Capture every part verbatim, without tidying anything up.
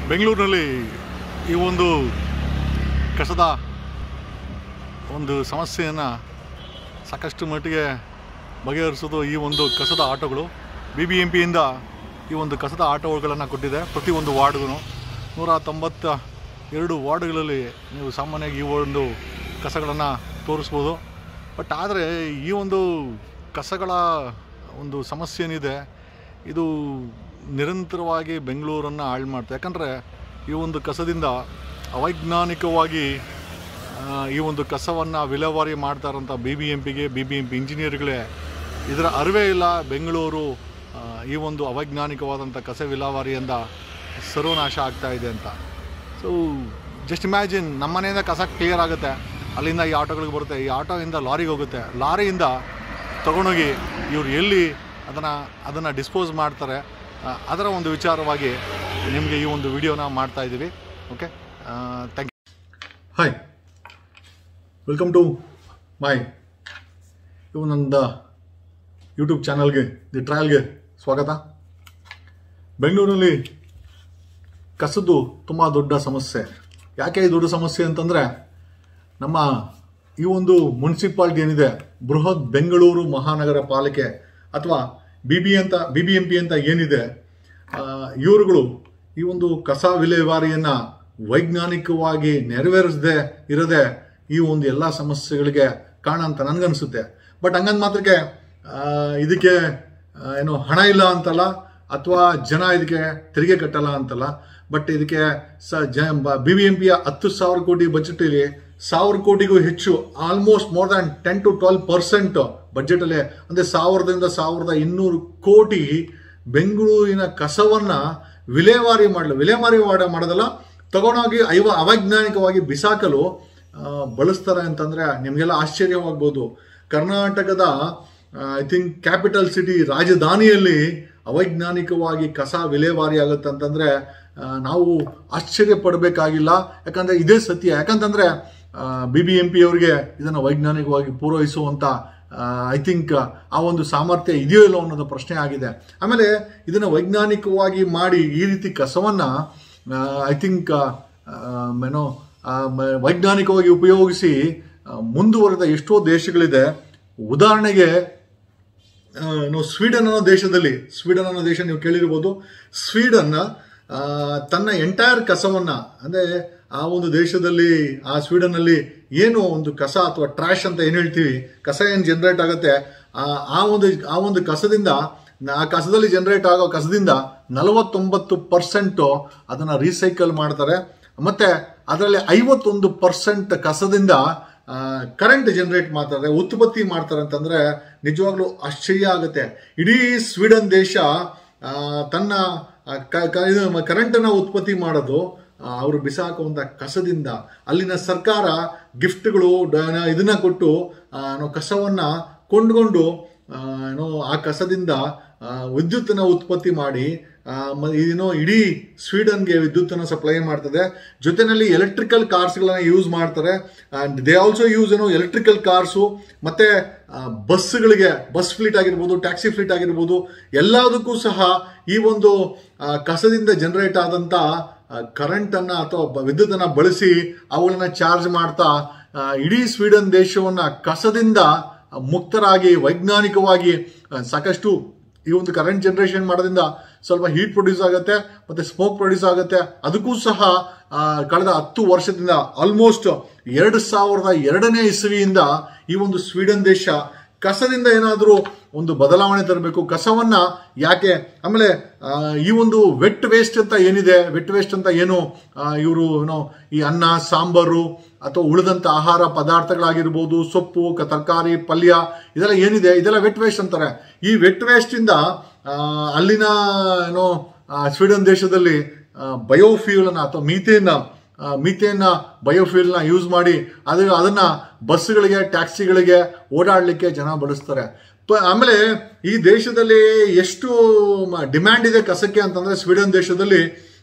ಬೆಂಗಳೂರಿನಲ್ಲಿ ಈ ಒಂದು ಕಸದ ಒಂದು ಸಮಸ್ಯೆಯನ್ನು ಸಾಕಷ್ಟು ಮಟ್ಟಿಗೆ ಬಗೆಹರಿಸೋದು ಈ ಒಂದು ಕಸದ ಆಟೋಗಳು. ಬಿ ಬಿ ಎಂ ಪಿಯಿಂದ ಈ ಒಂದು ಕಸದ ಆಟೋಗಳನ್ನು ಕೊಟ್ಟಿದೆ. ಪ್ರತಿ ಒಂದು ವಾರ್ಡ್ಗೂ ನೂರ ತೊಂಬತ್ತ ಎರಡು ವಾರ್ಡ್ಗಳಲ್ಲಿ ನೀವು ಸಾಮಾನ್ಯವಾಗಿ ಈ ಒಂದು ಕಸಗಳನ್ನು ತೋರಿಸ್ಬೋದು. ಬಟ್ ಆದರೆ ಈ ಒಂದು ಕಸಗಳ ಒಂದು ಸಮಸ್ಯೆ ಏನಿದೆ ಇದು ನಿರಂತರವಾಗಿ ಬೆಂಗಳೂರನ್ನು ಹಾಳು ಮಾಡ್ತದೆ. ಯಾಕಂದರೆ ಈ ಒಂದು ಕಸದಿಂದ ಅವೈಜ್ಞಾನಿಕವಾಗಿ ಈ ಒಂದು ಕಸವನ್ನು ವಿಲೇವಾರಿ ಮಾಡ್ತಾ ಇರೋಂಥ ಬಿ ಬಿ ಎಂ ಪಿಗೆ ಬಿ ಬಿ ಎಂ ಪಿ ಇಂಜಿನಿಯರ್ಗಳೇ ಇದರ ಅರಿವೇ ಇಲ್ಲ. ಬೆಂಗಳೂರು ಈ ಒಂದು ಅವೈಜ್ಞಾನಿಕವಾದಂಥ ಕಸ ವಿಲೇವಾರಿಯಿಂದ ಸರ್ವನಾಶ ಆಗ್ತಾಯಿದೆ ಅಂತ. ಸೊ ಜಸ್ಟ್ ಇಮ್ಯಾಜಿನ್, ನಮ್ಮ ಮನೆಯಿಂದ ಕಸ ಕ್ಲಿಯರ್ ಆಗುತ್ತೆ, ಅಲ್ಲಿಂದ ಈ ಆಟೋಗಳಿಗೆ ಬರುತ್ತೆ, ಈ ಆಟೋಯಿಂದ ಲಾರಿಗೆ ಹೋಗುತ್ತೆ, ಲಾರಿಯಿಂದ ತೊಗೊಂಡೋಗಿ ಇವರು ಎಲ್ಲಿ ಅದನ್ನು ಅದನ್ನು ಡಿಸ್ಪೋಸ್ ಮಾಡ್ತಾರೆ ಅದರ ಒಂದು ವಿಚಾರವಾಗಿ ನಿಮಗೆ ಈ ಒಂದು ವಿಡಿಯೋನ ಮಾಡ್ತಾಯಿದ್ದೀವಿ. Okay, thank you. Hi, welcome to my ಇವು ನನ್ನ ಯೂಟ್ಯೂಬ್ ಚಾನಲ್ಗೆ ದಿ ಟ್ರಯಲ್ಗೆ ಸ್ವಾಗತ. ಬೆಂಗಳೂರಲ್ಲಿ ಕಸದ್ದು ತುಂಬ ದೊಡ್ಡ ಸಮಸ್ಯೆ. ಯಾಕೆ ಈ ದೊಡ್ಡ ಸಮಸ್ಯೆ ಅಂತಂದರೆ, ನಮ್ಮ ಈ ಒಂದು ಮುನ್ಸಿಪಾಲ್ಟಿ ಏನಿದೆ, ಬೃಹತ್ ಬೆಂಗಳೂರು ಮಹಾನಗರ ಪಾಲಿಕೆ ಅಥವಾ ಬಿ ಬಿ ಅಂತ ಬಿ ಬಿ ಎಂ ಪಿ ಅಂತ ಏನಿದೆ, ಇವರುಗಳು ಈ ಒಂದು ಕಸ ವಿಲೇವಾರಿಯನ್ನು ವೈಜ್ಞಾನಿಕವಾಗಿ ನೆರವೇರಿಸದೆ ಇರದೆ ಈ ಒಂದು ಎಲ್ಲ ಸಮಸ್ಯೆಗಳಿಗೆ ಕಾರಣ ಅಂತ ನನಗನ್ಸುತ್ತೆ. ಬಟ್ ಹಂಗಂದು ಮಾತ್ರಕ್ಕೆ ಇದಕ್ಕೆ ಏನು ಹಣ ಇಲ್ಲ ಅಂತಲ್ಲ, ಅಥವಾ ಜನ ಇದಕ್ಕೆ ತೆರಿಗೆ ಕಟ್ಟಲ್ಲ ಅಂತಲ್ಲ. ಬಟ್ ಇದಕ್ಕೆ ಸ ಜ ಬಿ ಬಿ ಎಂ ಪಿಯ ಹತ್ತು ಸಾವಿರ ಕೋಟಿ ಬಜೆಟಲ್ಲಿ ಸಾವಿರ ಕೋಟಿಗೂ ಹೆಚ್ಚು, almost more than ten to twelve percent ಬಜೆಟಲ್ಲಿ, ಅಂದರೆ ಸಾವಿರದಿಂದ ಸಾವಿರದ ಇನ್ನೂರು ಕೋಟಿ ಬೆಂಗಳೂರಿನ ಕಸವನ್ನು ವಿಲೇವಾರಿ ಮಾಡಲು ವಿಲೇವಾರಿ ಮಾಡೋದಲ್ಲ ತಗೊಂಡೋಗಿ ಐವ ಅವೈಜ್ಞಾನಿಕವಾಗಿ ಬಿಸಾಕಲು ಬಳಸ್ತಾರೆ ಅಂತಂದರೆ ನಿಮಗೆಲ್ಲ ಆಶ್ಚರ್ಯವಾಗ್ಬೋದು. ಕರ್ನಾಟಕದ ಐ ಥಿಂಕ್ ಕ್ಯಾಪಿಟಲ್ ಸಿಟಿ ರಾಜಧಾನಿಯಲ್ಲಿ ಅವೈಜ್ಞಾನಿಕವಾಗಿ ಕಸ ವಿಲೇವಾರಿ ಆಗುತ್ತೆ ಅಂತಂದರೆ ನಾವು ಆಶ್ಚರ್ಯ ಪಡಬೇಕಾಗಿಲ್ಲ. ಯಾಕಂದರೆ ಇದೇ ಸತ್ಯ. ಯಾಕಂತಂದರೆ ಬಿ ಬಿ ಎಂ ಪಿ ಅವರಿಗೆ ಇದನ್ನು ವೈಜ್ಞಾನಿಕವಾಗಿ ಪೂರೈಸುವಂಥ ಐ ಥಿಂಕ್ ಆ ಒಂದು ಸಾಮರ್ಥ್ಯ ಇದೆಯೋ ಇಲ್ಲೋ ಅನ್ನೋದು ಪ್ರಶ್ನೆ ಆಗಿದೆ. ಆಮೇಲೆ ಇದನ್ನು ವೈಜ್ಞಾನಿಕವಾಗಿ ಮಾಡಿ ಈ ರೀತಿ ಕಸವನ್ನು ಐ ಥಿಂಕ್ ಏನೋ ವೈಜ್ಞಾನಿಕವಾಗಿ ಉಪಯೋಗಿಸಿ ಮುಂದುವರೆದ ಎಷ್ಟೋ ದೇಶಗಳಿದೆ. ಉದಾಹರಣೆಗೆ ನಾವು ಸ್ವೀಡನ್ ಅನ್ನೋ ದೇಶದಲ್ಲಿ, ಸ್ವೀಡನ್ ಅನ್ನೋ ದೇಶ ನೀವು ಕೇಳಿರ್ಬೋದು. ಸ್ವೀಡನ್ನ ತನ್ನ ಎಂಟೈರ್ ಕಸವನ್ನು, ಅಂದರೆ ಆ ಒಂದು ದೇಶದಲ್ಲಿ ಆ ಸ್ವೀಡನ್ನಲ್ಲಿ ಏನು ಒಂದು ಕಸ ಅಥವಾ ಟ್ರ್ಯಾಶ್ ಅಂತ ಏನು ಹೇಳ್ತೀವಿ, ಕಸ ಏನು ಜನರೇಟ್ ಆಗುತ್ತೆ, ಆ ಒಂದು ಆ ಒಂದು ಕಸದಿಂದ, ಆ ಕಸದಲ್ಲಿ ಜನರೇಟ್ ಆಗೋ ಕಸದಿಂದ ನಲವತ್ತೊಂಬತ್ತು ಪರ್ಸೆಂಟು ಅದನ್ನು ರೀಸೈಕಲ್ ಮಾಡ್ತಾರೆ. ಮತ್ತು ಅದರಲ್ಲಿ ಐವತ್ತೊಂದು ಪರ್ಸೆಂಟ್ ಕಸದಿಂದ ಕರೆಂಟ್ ಜನರೇಟ್ ಮಾಡ್ತಾರೆ, ಉತ್ಪತ್ತಿ ಮಾಡ್ತಾರೆ. ಅಂತಂದರೆ ನಿಜವಾಗ್ಲೂ ಆಶ್ಚರ್ಯ ಆಗುತ್ತೆ. ಇಡೀ ಸ್ವೀಡನ್ ದೇಶ ತನ್ನ ಕರೆಂಟನ್ನು ಉತ್ಪತ್ತಿ ಮಾಡೋದು ಅವರು ಬಿಸಾಕುವಂಥ ಕಸದಿಂದ. ಅಲ್ಲಿನ ಸರ್ಕಾರ ಗಿಫ್ಟ್ಗಳು ಇದನ್ನ ಕೊಟ್ಟು ಕಸವನ್ನು ಕೊಂಡುಕೊಂಡು ಏನೋ ಆ ಕಸದಿಂದ ವಿದ್ಯುತ್ತನ್ನು ಉತ್ಪತ್ತಿ ಮಾಡಿ ಏನೋ ಇಡೀ ಸ್ವೀಡನ್ಗೆ ವಿದ್ಯುತ್ತನ್ನು ಸಪ್ಲೈ ಮಾಡ್ತದೆ. ಜೊತೆಯಲ್ಲಿ ಎಲೆಕ್ಟ್ರಿಕಲ್ ಕಾರ್ಸ್ಗಳನ್ನು ಯೂಸ್ ಮಾಡ್ತಾರೆ. ಆ್ಯಂಡ್ ದೇ ಆಲ್ಸೋ ಯೂಸ್ ಏನೋ ಎಲೆಕ್ಟ್ರಿಕಲ್ ಕಾರ್ಸು, ಮತ್ತು ಬಸ್ಗಳಿಗೆ, ಬಸ್ ಫ್ಲೀಟ್ ಆಗಿರ್ಬೋದು, ಟ್ಯಾಕ್ಸಿ ಫ್ಲೀಟ್ ಆಗಿರ್ಬೋದು, ಎಲ್ಲದಕ್ಕೂ ಸಹ ಈ ಒಂದು ಕಸದಿಂದ ಜನರೇಟ್ ಆದಂಥ ಕರೆಂಟನ್ನು ಅಥವಾ ವಿದ್ಯುತ್ತನ್ನು ಬಳಸಿ ಅವುಗಳನ್ನ ಚಾರ್ಜ್ ಮಾಡ್ತಾ ಇಡೀ ಸ್ವೀಡನ್ ದೇಶವನ್ನು ಕಸದಿಂದ ಮುಕ್ತರಾಗಿ ವೈಜ್ಞಾನಿಕವಾಗಿ ಸಾಕಷ್ಟು ಈ ಒಂದು ಕರೆಂಟ್ ಜನರೇಷನ್ ಮಾಡೋದ್ರಿಂದ ಸ್ವಲ್ಪ ಹೀಟ್ ಪ್ರೊಡ್ಯೂಸ್ ಆಗುತ್ತೆ ಮತ್ತು ಸ್ಮೋಕ್ ಪ್ರೊಡ್ಯೂಸ್ ಆಗುತ್ತೆ. ಅದಕ್ಕೂ ಸಹ ಕಳೆದ ಹತ್ತು ವರ್ಷದಿಂದ ಆಲ್ಮೋಸ್ಟ್ ಎರಡು ಸಾವಿರದ ಎರಡನೇ ಇಸವಿಯಿಂದ ಈ ಒಂದು ಸ್ವೀಡನ್ ದೇಶ ಕಸದಿಂದ ಏನಾದರೂ ಒಂದು ಬದಲಾವಣೆ ತರಬೇಕು, ಕಸವನ್ನು ಯಾಕೆ. ಆಮೇಲೆ ಈ ಒಂದು ವೆಟ್ ವೇಸ್ಟ್ ಅಂತ ಏನಿದೆ, ವೆಟ್ ವೇಸ್ಟ್ ಅಂತ ಏನು ಇವರು ಏನೋ ಈ ಅನ್ನ ಸಾಂಬಾರು ಅಥವಾ ಉಳಿದಂಥ ಆಹಾರ ಪದಾರ್ಥಗಳಾಗಿರ್ಬೋದು, ಸೊಪ್ಪು, ತರಕಾರಿ, ಪಲ್ಯ, ಇದೆಲ್ಲ ಏನಿದೆ ಇದೆಲ್ಲ ವೆಟ್ ವೇಸ್ಟ್ ಅಂತಾರೆ. ಈ ವೆಟ್ ವೇಸ್ಟಿಂದ ಅಲ್ಲಿನ ಏನೋ ಸ್ವೀಡನ್ ದೇಶದಲ್ಲಿ ಬಯೋಫ್ಯೂಲನ್ನು ಅಥವಾ ಮೀಥೇನ್ ಮೀಥೇನ್ ಬಯೋಫ್ಯೂಲ್ನ ಯೂಸ್ ಮಾಡಿ ಅದು ಅದನ್ನು ಬಸ್ಗಳಿಗೆ, ಟ್ಯಾಕ್ಸಿಗಳಿಗೆ ಓಡಾಡಲಿಕ್ಕೆ ಜನ ಬಳಸ್ತಾರೆ. ಆಮೇಲೆ ಈ ದೇಶದಲ್ಲಿ ಎಷ್ಟು ಡಿಮ್ಯಾಂಡ್ ಇದೆ ಕಸಕ್ಕೆ ಅಂತಂದರೆ, ಸ್ವೀಡನ್ ದೇಶದಲ್ಲಿ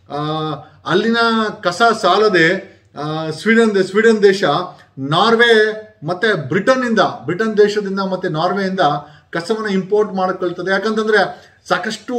ಅಲ್ಲಿನ ಕಸ ಸಾಲದೆ ಸ್ವೀಡನ್ ಸ್ವೀಡನ್ ದೇಶ ನಾರ್ವೆ ಮತ್ತು ಬ್ರಿಟನ್ನಿಂದ ಬ್ರಿಟನ್ ದೇಶದಿಂದ ಮತ್ತು ನಾರ್ವೆಯಿಂದ ಕಸವನ್ನು ಇಂಪೋರ್ಟ್ ಮಾಡಿಕೊಳ್ತದೆ. ಯಾಕಂತಂದರೆ ಸಾಕಷ್ಟು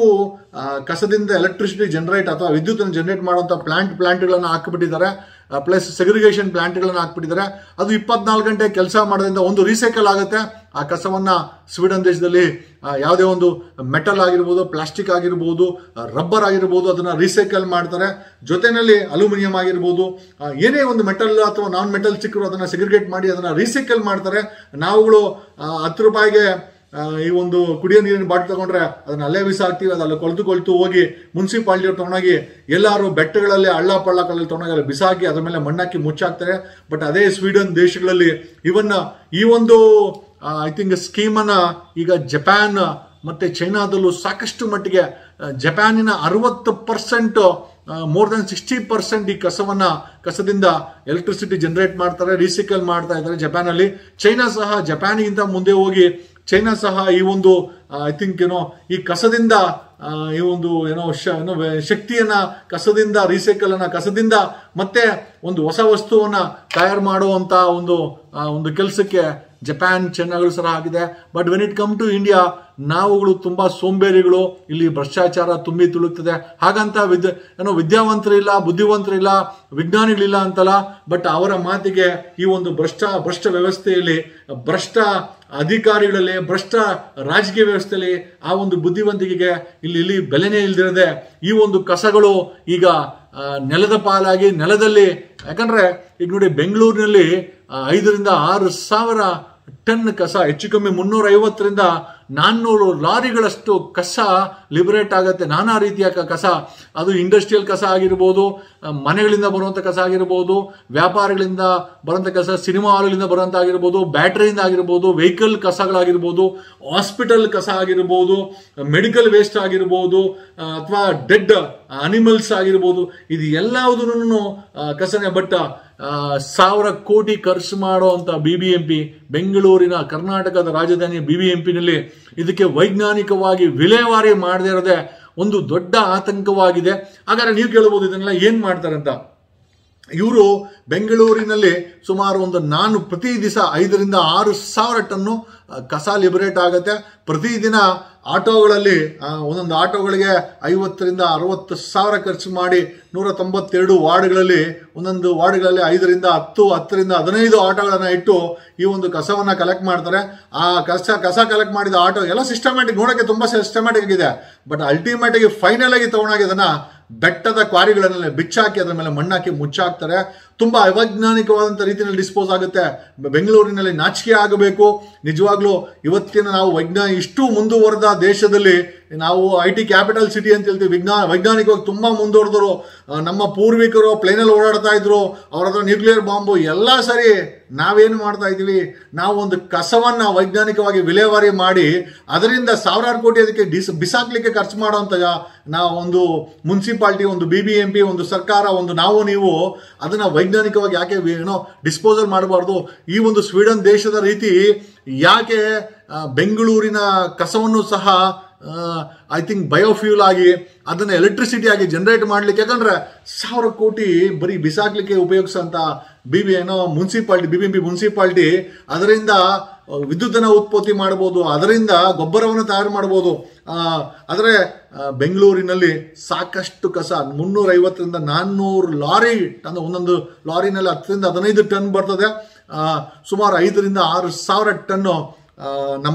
ಕಸದಿಂದ ಎಲೆಕ್ಟ್ರಿಸಿಟಿ ಜನರೇಟ್ ಅಥವಾ ವಿದ್ಯುತ್ತನ್ನು ಜನರೇಟ್ ಮಾಡುವಂಥ ಪ್ಲಾಂಟ್ ಪ್ಲಾಂಟ್ಗಳನ್ನು ಹಾಕಿಬಿಟ್ಟಿದ್ದಾರೆ. ಪ್ಲಸ್ ಸೆಗ್ರಿಗೇಷನ್ ಪ್ಲಾಂಟ್ಗಳನ್ನು ಹಾಕ್ಬಿಟ್ಟಿದ್ದಾರೆ. ಅದು ಇಪ್ಪತ್ನಾಲ್ಕು ಗಂಟೆ ಕೆಲಸ ಮಾಡೋದ್ರಿಂದ ಒಂದು ರೀಸೈಕಲ್ ಆಗುತ್ತೆ. ಆ ಕಸವನ್ನು ಸ್ವೀಡನ್ ದೇಶದಲ್ಲಿ ಯಾವುದೇ ಒಂದು ಮೆಟಲ್ ಆಗಿರ್ಬೋದು, ಪ್ಲಾಸ್ಟಿಕ್ ಆಗಿರ್ಬೋದು, ರಬ್ಬರ್ ಆಗಿರ್ಬೋದು, ಅದನ್ನು ರೀಸೈಕಲ್ ಮಾಡ್ತಾರೆ. ಜೊತೆಯಲ್ಲಿ ಅಲ್ಯೂಮಿನಿಯಂ ಆಗಿರ್ಬೋದು, ಏನೇ ಒಂದು ಮೆಟಲ್ ಅಥವಾ ನಾನ್ ಮೆಟಲ್ ಸಿಕ್ಕರು ಅದನ್ನು ಸೆಗ್ರಿಗೇಟ್ ಮಾಡಿ ಅದನ್ನು ರೀಸೈಕಲ್ ಮಾಡ್ತಾರೆ. ನಾವುಗಳು ಹತ್ತು ರೂಪಾಯಿಗೆ ಈ ಒಂದು ಕುಡಿಯೋ ನೀರಿನ ಬಾಟಲ್ ತಗೊಂಡ್ರೆ ಅದನ್ನ ಅಲ್ಲೇ ಬಿಸಾಕ್ತೀವಿ. ಅದಲ್ಲ ಕೊಳ್ತು ಕೊಳ್ತು ಹೋಗಿ ಮುನ್ಸಿಪಾಲಿಟಿ ಅವ್ರು ತಗೊಂಡೋಗಿ ಎಲ್ಲರೂ ಬೆಟ್ಟಗಳಲ್ಲಿ ಹಳ್ಳ ಪಳ್ಳಗಳಲ್ಲಿ ತಗೊಂಡೋಗಿ ಅಲ್ಲಿ ಬಿಸಾಕಿ ಅದ್ರ ಮೇಲೆ ಮಣ್ಣಾಕಿ ಮುಚ್ಚಾಕ್ತಾರೆ. ಬಟ್ ಅದೇ ಸ್ವೀಡನ್ ದೇಶಗಳಲ್ಲಿ ಇವನ್ನ ಈ ಒಂದು ಐ ಥಿಂಕ್ ಸ್ಕೀಮನ್ನು ಈಗ ಜಪಾನ್ ಮತ್ತು ಚೈನಾದಲ್ಲೂ ಸಾಕಷ್ಟು ಮಟ್ಟಿಗೆ, ಜಪಾನಿನ ಅರವತ್ತು percent more than sixty percent ಈ ಕಸವನ್ನು ಕಸದಿಂದ ಎಲೆಕ್ಟ್ರಿಸಿಟಿ ಜನರೇಟ್ ಮಾಡ್ತಾರೆ, ರೀಸೈಕಲ್ ಮಾಡ್ತಾ ಇದ್ದಾರೆ ಜಪಾನಲ್ಲಿ. ಚೈನಾ ಸಹ ಜಪಾನಿಗಿಂತ ಮುಂದೆ ಹೋಗಿ ಚೈನಾ ಸಹ ಈ ಒಂದು ಐ ಥಿಂಕ್ ಏನೋ ಈ ಕಸದಿಂದ ಈ ಒಂದು ಏನೋ ಏನೋ ಶಕ್ತಿಯನ್ನ ಕಸದಿಂದ ರೀಸೈಕಲ್ ಅನ್ನ ಕಸದಿಂದ ಮತ್ತೆ ಒಂದು ಹೊಸ ವಸ್ತುವನ್ನ ತಯಾರು ಮಾಡುವಂತ ಒಂದು ಒಂದು ಕೆಲಸಕ್ಕೆ ಜಪಾನ್ ಚೈನಾಗಳು ಸಹ ಆಗಿದೆ. But when it come to India, ನಾವುಗಳು ತುಂಬಾ ಸೋಂಬೇರಿಗಳು, ಇಲ್ಲಿ ಭ್ರಷ್ಟಾಚಾರ ತುಂಬಿ ತುಳುಕ್ತದೆ. ಹಾಗಂತ ವಿದ್ಯ ಏನೋ ವಿದ್ಯಾವಂತರಿಲ್ಲ, ಬುದ್ಧಿವಂತರಿಲ್ಲ, ವಿಜ್ಞಾನಿಗಳಿಲ್ಲ ಅಂತಲ್ಲ. ಬಟ್ ಅವರ ಮಾತಿಗೆ ಈ ಒಂದು ಭ್ರಷ್ಟ ಭ್ರಷ್ಟ ವ್ಯವಸ್ಥೆಯಲ್ಲಿ, ಭ್ರಷ್ಟ ಅಧಿಕಾರಿಗಳಲ್ಲಿ, ಭ್ರಷ್ಟ ರಾಜಕೀಯ ವ್ಯವಸ್ಥೆಯಲ್ಲಿ ಆ ಒಂದು ಬುದ್ಧಿವಂತಿಕೆಗೆ ಇಲ್ಲಿ ಇಲ್ಲಿ ಬೆಲೆನೇ ಇಲ್ದಿರದೆ ಈ ಒಂದು ಕಸಗಳು ಈಗ ನೆಲದ ಪಾಲಾಗಿ ನೆಲದಲ್ಲಿ, ಯಾಕಂದ್ರೆ ಈಗ ನೋಡಿ ಬೆಂಗಳೂರಿನಲ್ಲಿ ಐದರಿಂದ ಆರು ಸಾವಿರ ಟನ್ ಕಸ, ಹೆಚ್ಚು ಕಮ್ಮಿ ಮುನ್ನೂರ ಐವತ್ತರಿಂದ ನಾನ್ನೂರು ಲಾರಿಗಳಷ್ಟು ಕಸ ಲಿಬರೇಟ್ ಆಗುತ್ತೆ. ನಾನಾ ರೀತಿಯ ಕಸ, ಅದು ಇಂಡಸ್ಟ್ರಿಯಲ್ ಕಸ ಆಗಿರ್ಬೋದು, ಮನೆಗಳಿಂದ ಬರುವಂಥ ಕಸ ಆಗಿರ್ಬೋದು, ವ್ಯಾಪಾರಗಳಿಂದ ಬರುವಂಥ ಕಸ, ಸಿನಿಮಾ ಹಾಲ್ಗಳಿಂದ ಬರುವಂಥ ಆಗಿರ್ಬೋದು, ಬ್ಯಾಟ್ರಿಯಿಂದ ಆಗಿರ್ಬೋದು, ವೆಹಿಕಲ್ ಕಸಗಳಾಗಿರ್ಬೋದು, ಹಾಸ್ಪಿಟಲ್ ಕಸ ಆಗಿರ್ಬೋದು, ಮೆಡಿಕಲ್ ವೇಸ್ಟ್ ಆಗಿರ್ಬೋದು, ಅಥವಾ ಡೆಡ್ ಅನಿಮಲ್ಸ್ ಆಗಿರ್ಬೋದು, ಇದು ಎಲ್ಲವುದನ್ನು ಕಸನೇ. ಬಟ್ ಸಾವಿರ ಕೋಟಿ ಖರ್ಚು ಮಾಡುವಂತ ಬಿ ಬಿ ಎಂ ಪಿ, ಬೆಂಗಳೂರಿನ ಕರ್ನಾಟಕದ ರಾಜಧಾನಿ ಬಿ ಬಿ ಎಂ ಪಿನಲ್ಲಿ ಇದಕ್ಕೆ ವೈಜ್ಞಾನಿಕವಾಗಿ ವಿಲೇವಾರಿ ಮಾಡದೇ ಇರೋದೇ ಒಂದು ದೊಡ್ಡ ಆತಂಕವಾಗಿದೆ. ಹಾಗಾದ್ರೆ ನೀವು ಕೇಳಬಹುದು ಇದನ್ನೆಲ್ಲ ಏನ್ ಮಾಡ್ತಾರೆ ಅಂತ. ಇವರು ಬೆಂಗಳೂರಿನಲ್ಲಿ ಸುಮಾರು ಒಂದು ನಾನು ಪ್ರತಿ ದಿವಸ ಐದರಿಂದ ಆರು ಸಾವಿರ ಟನ್ನು ಕಸ ಲಿಬರೇಟ್ ಆಗುತ್ತೆ. ಪ್ರತಿದಿನ ಆಟೋಗಳಲ್ಲಿ ಒಂದೊಂದು ಆಟೋಗಳಿಗೆ ಐವತ್ತರಿಂದ ಅರವತ್ತು ಸಾವಿರ ಖರ್ಚು ಮಾಡಿ ನೂರ ತೊಂಬತ್ತೆರಡು ವಾರ್ಡ್ಗಳಲ್ಲಿ ಒಂದೊಂದು ವಾರ್ಡ್ಗಳಲ್ಲಿ ಐದರಿಂದ ಹತ್ತು ಹತ್ತರಿಂದ ಹದಿನೈದು ಆಟೋಗಳನ್ನು ಇಟ್ಟು ಈ ಒಂದು ಕಸವನ್ನು ಕಲೆಕ್ಟ್ ಮಾಡ್ತಾರೆ. ಆ ಕಸ ಕಸ ಕಲೆಕ್ಟ್ ಮಾಡಿದ ಆಟೋ ಎಲ್ಲ ಸಿಸ್ಟಮ್ಯಾಟಿಕ್, ನೋಡೋಕ್ಕೆ ತುಂಬ ಸಿಸ್ಟಮ್ಯಾಟಿಕ್ ಆಗಿದೆ. ಬಟ್ ಅಲ್ಟಿಮೇಟ್ ಆಗಿ ಫೈನಲ್ ಆಗಿ ತಗೊಂಡಾಗ ಅದನ್ನ ಬೆಟ್ಟದ ಕ್ವಾರಿಗಳನ್ನೆಲ್ಲ ಬಿಚ್ಚಾಕಿ ಅದರ ಮೇಲೆ ಮಣ್ಣಾಕಿ ಮುಚ್ಚಾಕ್ತಾರೆ. ತುಂಬಾ ಅವೈಜ್ಞಾನಿಕವಾದಂಥ ರೀತಿಯಲ್ಲಿ ಡಿಸ್ಪೋಸ್ ಆಗುತ್ತೆ. ಬೆಂಗಳೂರಿನಲ್ಲಿ ನಾಚಿಕೆ ಆಗಬೇಕು ನಿಜವಾಗ್ಲೂ. ಇವತ್ತಿನ ನಾವು ವೈಜ್ಞಾನ ಇಷ್ಟು ಮುಂದುವರೆದ ದೇಶದಲ್ಲಿ ನಾವು ಐ ಟಿ ಕ್ಯಾಪಿಟಲ್ ಸಿಟಿ ಅಂತ ಹೇಳ್ತೀವಿ. ವಿಜ್ಞಾನ ವೈಜ್ಞಾನಿಕವಾಗಿ ತುಂಬಾ ಮುಂದುವರೆದರು. ನಮ್ಮ ಪೂರ್ವಿಕರು ಪ್ಲೇನಲ್ಲಿ ಓಡಾಡ್ತಾ ಇದ್ರು, ಅವರ ಹತ್ರ ನ್ಯೂಕ್ಲಿಯರ್ ಬಾಂಬು ಎಲ್ಲ ಸರಿ. ನಾವೇನು ಮಾಡ್ತಾ ಇದ್ದೀವಿ, ನಾವು ಒಂದು ಕಸವನ್ನ ವೈಜ್ಞಾನಿಕವಾಗಿ ವಿಲೇವಾರಿ ಮಾಡಿ ಅದರಿಂದ ಸಾವಿರಾರು ಕೋಟಿ ಅದಕ್ಕೆ ಡಿಸ್ ಬಿಸಾಕ್ಲಿಕ್ಕೆ ಖರ್ಚು ಮಾಡೋಂಥ ನಾವು ಒಂದು ಮುನ್ಸಿಪಾಲಿಟಿ, ಒಂದು ಬಿ ಬಿ ಎಂ ಪಿ, ಒಂದು ಸರ್ಕಾರ, ಒಂದು ನಾವು ನೀವು ಅದನ್ನ ವೈಜ್ಞಾನಿಕವಾಗಿ ಯಾಕೆ ಏನೋ ಡಿಸ್ಪೋಸಲ್ ಮಾಡಬಾರ್ದು? ಈ ಒಂದು ಸ್ವೀಡನ್ ದೇಶದ ರೀತಿ ಯಾಕೆ ಬೆಂಗಳೂರಿನ ಕಸವನ್ನು ಸಹ ಐ ಥಿಂಕ್ ಬಯೋಫ್ಯೂಲ್ ಆಗಿ ಅದನ್ನ ಎಲೆಕ್ಟ್ರಿಸಿಟಿ ಆಗಿ ಜನರೇಟ್ ಮಾಡ್ಲಿಕ್ಕೆ, ಯಾಕಂದ್ರೆ ಸಾವಿರ ಕೋಟಿ ಬರೀ ಬಿಸಾಕ್ಲಿಕ್ಕೆ ಉಪಯೋಗಿಸಂತ ಬಿ ಬಿ ಏನೋ municipality, B B M P municipality ಅದರಿಂದ ವಿದ್ಯುತ್ತನ್ನು ಉತ್ಪತ್ತಿ ಮಾಡಬಹುದು, ಅದರಿಂದ ಗೊಬ್ಬರವನ್ನು ತಯಾರು ಮಾಡಬಹುದು. ಆದರೆ ಬೆಂಗಳೂರಿನಲ್ಲಿ ಸಾಕಷ್ಟು ಕಸ, ಮುನ್ನೂರ ಐವತ್ತರಿಂದ ನಾನ್ನೂರು ಲಾರಿ ಟನ್, ಒಂದೊಂದು ಲಾರಿನಲ್ಲಿ ಹತ್ತರಿಂದ ಹದಿನೈದು ಟನ್ ಬರ್ತದೆ. ಸುಮಾರು ಐದರಿಂದ ಆರು ಸಾವಿರ ಟನ್ನು ನಮ್ಮ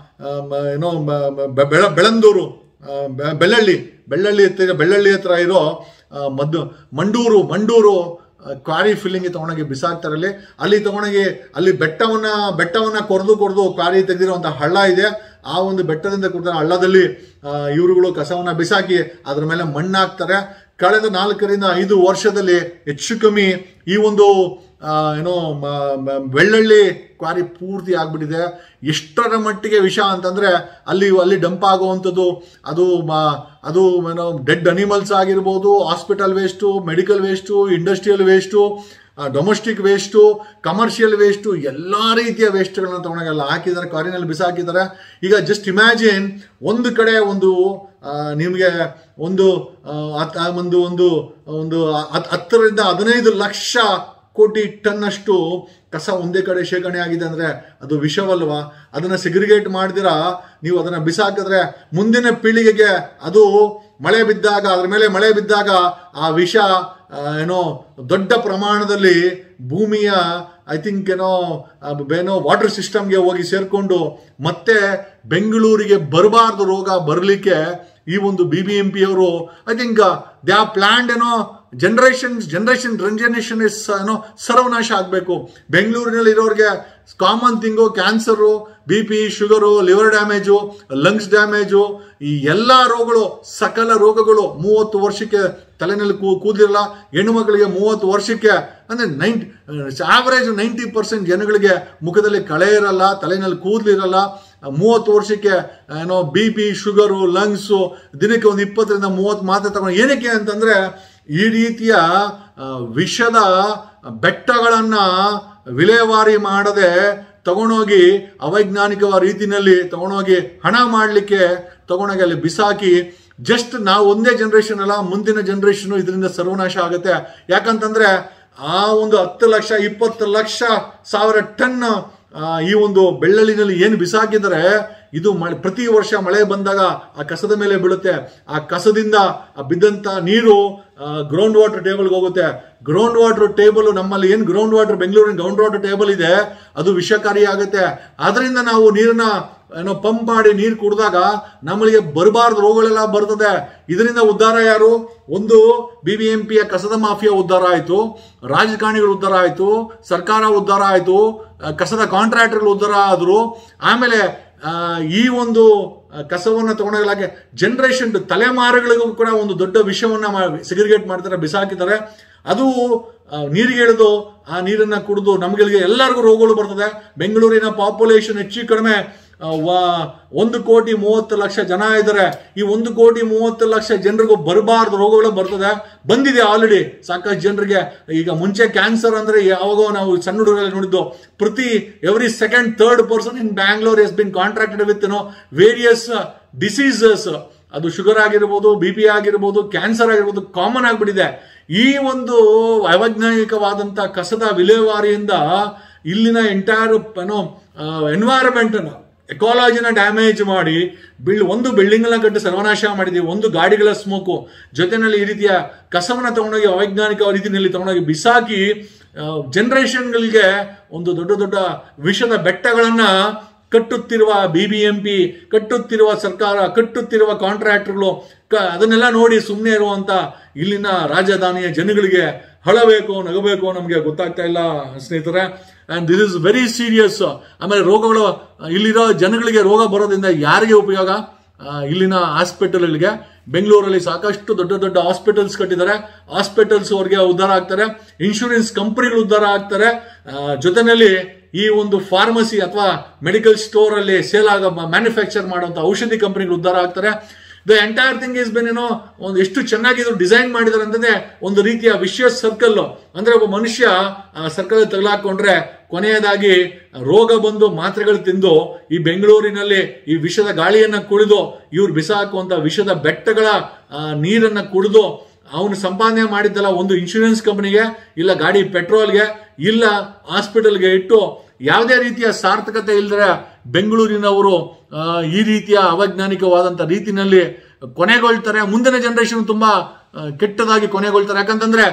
ಏನೋ ಬೆಳ ಬೆಳಂದೂರು ಬೆಳ್ಳಳ್ಳಿ ಬೆಳ್ಳಳ್ಳಿ ಹತ್ರ ಬೆಳ್ಳಳ್ಳಿ ಹತ್ರ ಇರೋ ಮದ್ದು ಮಂಡೂರು ಮಂಡೂರು ಕ್ವಾರಿ ಫಿಲ್ಲಿಂಗ್ ತಗೊಂಡೋಗಿ ಬಿಸಾಕ್ತಾರಲ್ಲಿ. ಅಲ್ಲಿ ತಗೊಂಡೋಗಿ ಅಲ್ಲಿ ಬೆಟ್ಟವನ್ನ ಬೆಟ್ಟವನ್ನ ಕೊರೆದು ಕೊರೆದು ಕ್ವಾರಿ ತೆಗೆದಿರುವಂತಹ ಹಳ್ಳ ಇದೆ. ಆ ಒಂದು ಬೆಟ್ಟದಿಂದ ಕೊಡ್ತಾರೆ ಹಳ್ಳದಲ್ಲಿ ಇವರುಗಳು ಕಸವನ್ನ ಬಿಸಾಕಿ ಅದ್ರ ಮೇಲೆ ಮಣ್ಣಾಕ್ತಾರೆ. ಕಳೆದ ನಾಲ್ಕರಿಂದ ಐದು ವರ್ಷದಲ್ಲಿ ಹೆಚ್ಚು ಕಮ್ಮಿ ಈ ಒಂದು ಏನೋ ಬೆಳ್ಳಳ್ಳಿ ಕ್ವಾರಿ ಪೂರ್ತಿ ಆಗ್ಬಿಟ್ಟಿದೆ. ಎಷ್ಟರ ಮಟ್ಟಿಗೆ ವಿಷ ಅಂತಂದ್ರೆ ಅಲ್ಲಿ ಅಲ್ಲಿ ಡಂಪ್ ಆಗುವಂಥದ್ದು ಅದು ಅದು ಏನೋ ಡೆಡ್ ಅನಿಮಲ್ಸ್ ಆಗಿರ್ಬೋದು, hospital waste, medical waste, industrial waste, domestic waste, commercial waste, ಎಲ್ಲ ರೀತಿಯ ವೇಸ್ಟ್ಗಳನ್ನ ತಗೊಂಡಾಗೆಲ್ಲ ಹಾಕಿದ್ದಾರೆ, ಕ್ವಾರಿನಲ್ಲಿ ಬಿಸಾಕಿದ್ದಾರೆ. ಈಗ ಜಸ್ಟ್ ಇಮ್ಯಾಜಿನ್, ಒಂದು ಕಡೆ ಒಂದು ನಿಮಗೆ ಒಂದು ಒಂದು ಒಂದು ಒಂದು ಹತ್ತರಿಂದ ಹದಿನೈದು ಲಕ್ಷ ಕೋಟಿ ಟನ್ ಅಷ್ಟು ಕಸ ಒಂದೇ ಕಡೆ ಶೇಖರಣೆ ಆಗಿದೆ ಅಂದ್ರೆ ಅದು ವಿಷವಲ್ವಾ? ಅದನ್ನ ಸೆಗ್ರಿಗೇಟ್ ಮಾಡಿದಿರಾ ನೀವು ಅದನ್ನ ಬಿಸಾಕಿದ್ರೆ ಮುಂದಿನ ಪೀಳಿಗೆಗೆ ಅದು ಮಳೆ ಬಿದ್ದಾಗ ಅದ್ರ ಮೇಲೆ ಮಳೆ ಬಿದ್ದಾಗ ಆ ವಿಷ ಏನೋ ದೊಡ್ಡ ಪ್ರಮಾಣದಲ್ಲಿ ಭೂಮಿಯ ಐ ಥಿಂಕ್ ಏನೋ ಏನೋ ವಾಟರ್ ಸಿಸ್ಟಮ್ಗೆ ಹೋಗಿ ಸೇರ್ಕೊಂಡು ಮತ್ತೆ ಬೆಂಗಳೂರಿಗೆ ಬರಬಾರ್ದು ರೋಗ ಬರಲಿಕ್ಕೆ ಈ ಒಂದು ಬಿ ಬಿ ಎಂ ಪಿ ಅವರು I think they are planned ಏನೋ ಜನರೇಷನ್ ಜನರೇಷನ್ ಜನರೇಷನ್ ಇಸ್ ಏನೋ ಸರ್ವನಾಶ ಆಗಬೇಕು. ಬೆಂಗಳೂರಿನಲ್ಲಿ ಇರೋರಿಗೆ common thing cancer, B P, sugar, liver damage, lungs damage, ಈ ಎಲ್ಲ ರೋಗಗಳು, ಸಕಲ ರೋಗಗಳು ಮೂವತ್ತು ವರ್ಷಕ್ಕೆ ತಲೆನಲ್ಲಿ ಕೂ ಕೂದಿರಲ್ಲ. ಹೆಣ್ಣು ಮಕ್ಕಳಿಗೆ ಮೂವತ್ತು ವರ್ಷಕ್ಕೆ ಅಂದರೆ ನೈಂಟಿ ಆವರೇಜ್ ನೈಂಟಿ ಪರ್ಸೆಂಟ್ ಜನಗಳಿಗೆ ಮುಖದಲ್ಲಿ ಕಳೆ ಇರಲ್ಲ, ತಲೆನಲ್ಲಿ ಕೂದಲಿರಲ್ಲ. ಮೂವತ್ತು ವರ್ಷಕ್ಕೆ ಏನೋ ಬಿ ಪಿ, ಶುಗರು, ಲಂಗ್ಸು, ದಿನಕ್ಕೆ ಒಂದು ಇಪ್ಪತ್ತರಿಂದ ಮೂವತ್ತು ಮಾತ್ರೆ ತಗೊಂಡು ಏನಕ್ಕೆ ಅಂತಂದರೆ ಈ ರೀತಿಯ ವಿಷದ ಬೆಟ್ಟಗಳನ್ನು ವಿಲೇವಾರಿ ಮಾಡದೆ ತಗೊಂಡೋಗಿ ಅವೈಜ್ಞಾನಿಕ ರೀತಿಯಲ್ಲಿ ತಗೊಂಡೋಗಿ ಹಣ ಮಾಡಲಿಕ್ಕೆ ತಗೊಂಡೋಗಿ ಅಲ್ಲಿ ಬಿಸಾಕಿ ಜಸ್ಟ್ ನಾವು ಒಂದೇ ಜನರೇಷನ್ ಅಲ್ಲ, ಮುಂದಿನ ಜನರೇಷನ್ ಇದರಿಂದ ಸರ್ವನಾಶ ಆಗುತ್ತೆ. ಯಾಕಂತಂದ್ರೆ ಆ ಒಂದು ಹತ್ತು ಲಕ್ಷ ಇಪ್ಪತ್ತು ಲಕ್ಷ ಸಾವಿರ ಟನ್ ಈ ಒಂದು ಬೆಳ್ಳಲಿನಲ್ಲಿ ಏನು ಬಿಸಾಕಿದರೆ ಇದು ಮಳೆ ಪ್ರತಿ ವರ್ಷ ಮಳೆ ಬಂದಾಗ ಆ ಕಸದ ಮೇಲೆ ಬೀಳುತ್ತೆ. ಆ ಕಸದಿಂದ ಬಿದ್ದಂತ ನೀರು ಗ್ರೌಂಡ್ ವಾಟರ್ ಟೇಬಲ್ಗೆ ಹೋಗುತ್ತೆ. ಗ್ರೌಂಡ್ ವಾಟರ್ ಟೇಬಲ್ ನಮ್ಮಲ್ಲಿ ಏನು ಗ್ರೌಂಡ್ ವಾಟರ್ ಬೆಂಗಳೂರಿನ ಗ್ರೌಂಡ್ ವಾಟರ್ ಟೇಬಲ್ ಇದೆ ಅದು ವಿಷಕಾರಿ ಆಗುತ್ತೆ. ಅದರಿಂದ ನಾವು ನೀರನ್ನ ಏನೋ ಪಂಪ್ ಮಾಡಿ ನೀರು ಕುಡಿದಾಗ ನಮ್ಮಳಿಗೆ ಬರಬಾರ್ದು ರೋಗಗಳೆಲ್ಲ ಬರ್ತದೆ. ಇದರಿಂದ ಉದ್ಧಾರ ಯಾರು? ಒಂದು ಬಿ ಬಿ ಎಂ ಪಿಯ ಕಸದ ಮಾಫಿಯಾ ಉದ್ಧಾರ ಆಯಿತು, ರಾಜಕಾರಣಿಗಳು ಉದ್ಧಾರ ಆಯಿತು, ಸರ್ಕಾರ ಉದ್ಧಾರ ಆಯಿತು, ಕಸದ ಕಾಂಟ್ರಾಕ್ಟರ್ಗಳು ಉದ್ಧಾರ ಆದರು. ಆಮೇಲೆ ಈ ಒಂದು ಕಸವನ್ನು ತಗೊಂಡೋಗಲಾಗೆ ಜನರೇಷನ್ ತಲೆಮಾರುಗಳಿಗೂ ಕೂಡ ಒಂದು ದೊಡ್ಡ ವಿಷಯವನ್ನ ಸೆಗ್ರಿಗೇಟ್ ಮಾಡ್ತಾರೆ, ಬಿಸಾಕಿದ್ದಾರೆ. ಅದು ನೀರಿಗೆ ಇಳಿದು ಆ ನೀರನ್ನ ಕುಡಿದು ನಮ್ಗಳಿಗೆ ಎಲ್ಲರಿಗೂ ರೋಗಗಳು ಬರ್ತದೆ. ಬೆಂಗಳೂರಿನ ಪಾಪ್ಯುಲೇಷನ್ ಹೆಚ್ಚು ಕಡಿಮೆ ಒಂದು ಕೋಟಿ ಮೂವತ್ತು ಲಕ್ಷ ಜನ ಇದ್ದಾರೆ. ಈ ಒಂದು ಕೋಟಿ ಮೂವತ್ತು ಲಕ್ಷ ಜನರಿಗೂ ಬರಬಾರ್ದು ರೋಗಗಳು ಬರ್ತದೆ, ಬಂದಿದೆ ಆಲ್ರೆಡಿ ಸಾಕಷ್ಟು ಜನರಿಗೆ. ಈಗ ಮುಂಚೆ ಕ್ಯಾನ್ಸರ್ ಅಂದ್ರೆ ಯಾವಾಗೋ ನಾವು ಸಣ್ಣ ಹುಡುಗರಲ್ಲಿ ನೋಡಿದ್ದು, ಪ್ರತಿ every second third person in Bangalore is been contracted with no various diseases. ಅದು ಶುಗರ್ ಆಗಿರ್ಬೋದು, ಬಿ ಪಿ ಆಗಿರ್ಬೋದು, ಕ್ಯಾನ್ಸರ್ ಆಗಿರ್ಬೋದು, ಕಾಮನ್ ಆಗಿಬಿಟ್ಟಿದೆ. ಈ ಒಂದು ಅವೈಜ್ಞಾನಿಕವಾದಂಥ ಕಸದ ವಿಲೇವಾರಿಯಿಂದ ಇಲ್ಲಿನ ಎಂಟೈರ್ ಏನೋ ಎನ್ವೈರನ್ಮೆಂಟ್ ಅನ್ನು ಎಕಾಲಜಿನ ಡ್ಯಾಮೇಜ್ ಮಾಡಿ ಬಿಲ್ ಒಂದು ಬಿಲ್ಡಿಂಗ್ನ ಕಟ್ಟಿ ಸರ್ವನಾಶ ಮಾಡಿದೀವಿ. ಒಂದು ಗಾಡಿಗಳ ಸ್ಮೋಕು ಜೊತೆನಲ್ಲಿ ಈ ರೀತಿಯ ಕಸವನ್ನ ತಗೊಂಡೋಗಿ ಅವೈಜ್ಞಾನಿಕ ರೀತಿಯಲ್ಲಿ ತಗೊಂಡೋಗಿ ಬಿಸಾಕಿ ಜನರೇಷನ್ಗಳಿಗೆ ಒಂದು ದೊಡ್ಡ ದೊಡ್ಡ ವಿಷದ ಬೆಟ್ಟಗಳನ್ನ ಕಟ್ಟುತ್ತಿರುವ ಬಿ ಬಿ ಎಂ ಪಿ, ಕಟ್ಟುತ್ತಿರುವ ಸರ್ಕಾರ, ಕಟ್ಟುತ್ತಿರುವ ಕಾಂಟ್ರಾಕ್ಟರ್ಗಳು ಅದನ್ನೆಲ್ಲ ನೋಡಿ ಸುಮ್ಮನೆ ಇರುವಂತ ಇಲ್ಲಿನ ರಾಜಧಾನಿಯ ಜನಗಳಿಗೆ ಹಳಬೇಕು ನಗಬೇಕು ನಮಗೆ ಗೊತ್ತಾಗ್ತಾ ಇಲ್ಲ ಸ್ನೇಹಿತರೆ. And this is very serious. ಆಮೇಲೆ ರೋಗಗಳು ಇಲ್ಲಿರೋ ಜನಗಳಿಗೆ ರೋಗ ಬರೋದ್ರಿಂದ ಯಾರಿಗೆ ಉಪಯೋಗ? ಇಲ್ಲಿನ ಹಾಸ್ಪಿಟಲ್ಗಳಿಗೆ ಬೆಂಗಳೂರಲ್ಲಿ ಸಾಕಷ್ಟು ದೊಡ್ಡ ದೊಡ್ಡ ಹಾಸ್ಪಿಟಲ್ಸ್ ಕಟ್ಟಿದ್ದಾರೆ. ಹಾಸ್ಪಿಟಲ್ಸ್ ಅವ್ರಿಗೆ ಉದ್ಧಾರ ಆಗ್ತಾರೆ, ಇನ್ಶೂರೆನ್ಸ್ ಕಂಪನಿಗಳು ಉದ್ಧಾರ ಆಗ್ತಾರೆ, ಜೊತೆಯಲ್ಲಿ ಈ ಒಂದು ಫಾರ್ಮಸಿ ಅಥವಾ ಮೆಡಿಕಲ್ ಸ್ಟೋರ್ ಅಲ್ಲಿ ಸೇಲ್ ಆಗ ಮ್ಯಾನುಫ್ಯಾಕ್ಚರ್ ಮಾಡುವಂತ ಔಷಧಿ ಕಂಪನಿಗಳು ಉದ್ಧಾರ ಆಗ್ತಾರೆ. The entire thing is been ಏನೋ ಒಂದು ಎಷ್ಟು ಚೆನ್ನಾಗಿ ಇದು ಡಿಸೈನ್ ಮಾಡಿದ್ದಾರೆ ಅಂತಂದ್ರೆ ಒಂದು ರೀತಿಯ ವಿಷಯಸ್ ಸರ್ಕಲ್. ಅಂದ್ರೆ ಒಬ್ಬ ಮನುಷ್ಯ ಸರ್ಕಲ್ ತಗಲಾಕೊಂಡ್ರೆ ಕೊನೆಯದಾಗಿ ರೋಗ ಬಂದು ಮಾತ್ರೆಗಳು ತಿಂದು ಈ ಬೆಂಗಳೂರಿನಲ್ಲಿ ಈ ವಿಷದ ಗಾಳಿಯನ್ನ ಕುಡಿದು ಇವ್ರು ಬಿಸಾಕುವಂತ ವಿಷದ ಬೆಟ್ಟಗಳ ನೀರನ್ನ ಕುಡಿದು ಅವನು ಸಂಪಾದನೆ ಮಾಡಿದ್ದಲ್ಲ ಒಂದು ಇನ್ಶೂರೆನ್ಸ್ ಕಂಪನಿಗೆ, ಇಲ್ಲ ಗಾಡಿ ಪೆಟ್ರೋಲ್ಗೆ, ಇಲ್ಲ ಹಾಸ್ಪಿಟಲ್ಗೆ ಇಟ್ಟು ಯಾವುದೇ ರೀತಿಯ ಸಾರ್ಥಕತೆ ಇಲ್ಲದ್ರೆ ಬೆಂಗಳೂರಿನವರು ಈ ರೀತಿಯ ಅವೈಜ್ಞಾನಿಕವಾದಂಥ ರೀತಿಯಲ್ಲಿ ಕೊನೆಗೊಳ್ತಾರೆ. ಮುಂದಿನ ಜನರೇಷನ್ ತುಂಬಾ ಕೆಟ್ಟದಾಗಿ ಕೊನೆಗೊಳ್ತಾರೆ. ಯಾಕಂತಂದ್ರೆ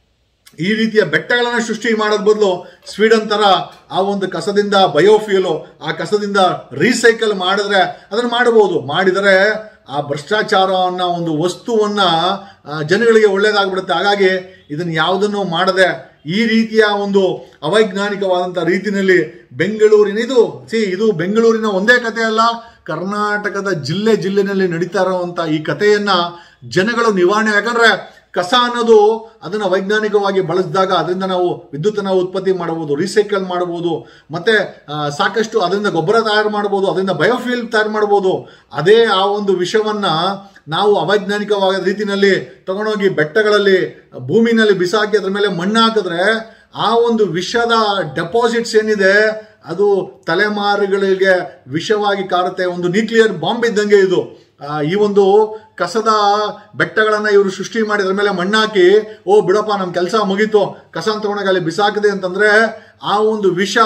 ಈ ರೀತಿಯ ಬೆಟ್ಟಗಳನ್ನು ಸೃಷ್ಟಿ ಮಾಡೋದ್ ಬದಲು ಸ್ವೀಡನ್ ತರ ಆ ಒಂದು ಕಸದಿಂದ ಬಯೋಫ್ಯೂಲು, ಆ ಕಸದಿಂದ ರೀಸೈಕಲ್ ಮಾಡಿದ್ರೆ ಅದನ್ನ ಮಾಡಬಹುದು. ಮಾಡಿದರೆ ಆ ಭ್ರಷ್ಟಾಚಾರ ಅನ್ನೋ ಒಂದು ವಸ್ತುವನ್ನ ಜನಗಳಿಗೆ ಒಳ್ಳೇದಾಗ್ಬಿಡುತ್ತೆ. ಹಾಗಾಗಿ ಇದನ್ನ ಯಾವುದನ್ನು ಮಾಡದೆ ಈ ರೀತಿಯ ಒಂದು ಅವೈಜ್ಞಾನಿಕವಾದಂಥ ರೀತಿಯಲ್ಲಿ ಬೆಂಗಳೂರಿನ ಇದು ಸಿ ಇದು ಬೆಂಗಳೂರಿನ ಒಂದೇ ಕಥೆ ಅಲ್ಲ, ಕರ್ನಾಟಕದ ಜಿಲ್ಲೆ ಜಿಲ್ಲೆನಲ್ಲಿ ನಡೀತಾ ಇರುವಂತ ಈ ಕಥೆಯನ್ನ ಜನಗಳು ನಿವಾರಣೆ, ಯಾಕಂದ್ರೆ ಕಸ ಅನ್ನೋದು ಅದನ್ನ ವೈಜ್ಞಾನಿಕವಾಗಿ ಬಳಸಿದಾಗ ಅದರಿಂದ ನಾವು ವಿದ್ಯುತ್ತನ್ನ ಉತ್ಪತ್ತಿ ಮಾಡಬಹುದು, ರೀಸೈಕಲ್ ಮಾಡಬಹುದು, ಮತ್ತೆ ಸಾಕಷ್ಟು ಅದರಿಂದ ಗೊಬ್ಬರ ತಯಾರು ಮಾಡಬಹುದು, ಅದರಿಂದ ಬಯೋಫ್ಯೂಲ್ ತಯಾರು ಮಾಡಬಹುದು. ಅದೇ ಆ ಒಂದು ವಿಷಯವನ್ನ ನಾವು ಅವೈಜ್ಞಾನಿಕವಾದ ರೀತಿಯಲ್ಲಿ ತಗೊಂಡೋಗಿ ಬೆಟ್ಟಗಳಲ್ಲಿ ಭೂಮಿನಲ್ಲಿ ಬಿಸಾಕಿ ಅದ್ರ ಮೇಲೆ ಮಣ್ಣು ಹಾಕಿದ್ರೆ ಆ ಒಂದು ವಿಷದ ಡೆಪಾಸಿಟ್ಸ್ ಏನಿದೆ ಅದು ತಲೆಮಾರುಗಳಿಗೆ ವಿಷವಾಗಿ ಕಾರುತ್ತೆ. ಒಂದು ನ್ಯೂಕ್ಲಿಯರ್ ಬಾಂಬ್ ಇದ್ದಂಗೆ ಇದು. ಈ ಒಂದು ಕಸದ ಬೆಟ್ಟಗಳನ್ನ ಇವರು ಸೃಷ್ಟಿ ಮಾಡಿ ಅದ್ರ ಮೇಲೆ ಮಣ್ಣಾಕಿ ಓ ಬಿಡಪ್ಪ ನಮ್ಮ ಕೆಲಸ ಮುಗೀತು ಕಸ ತಗೊಂಡಾಗ ಅಲ್ಲಿ ಬಿಸಾಕಿದೆ ಅಂತಂದ್ರೆ ಆ ಒಂದು ವಿಷ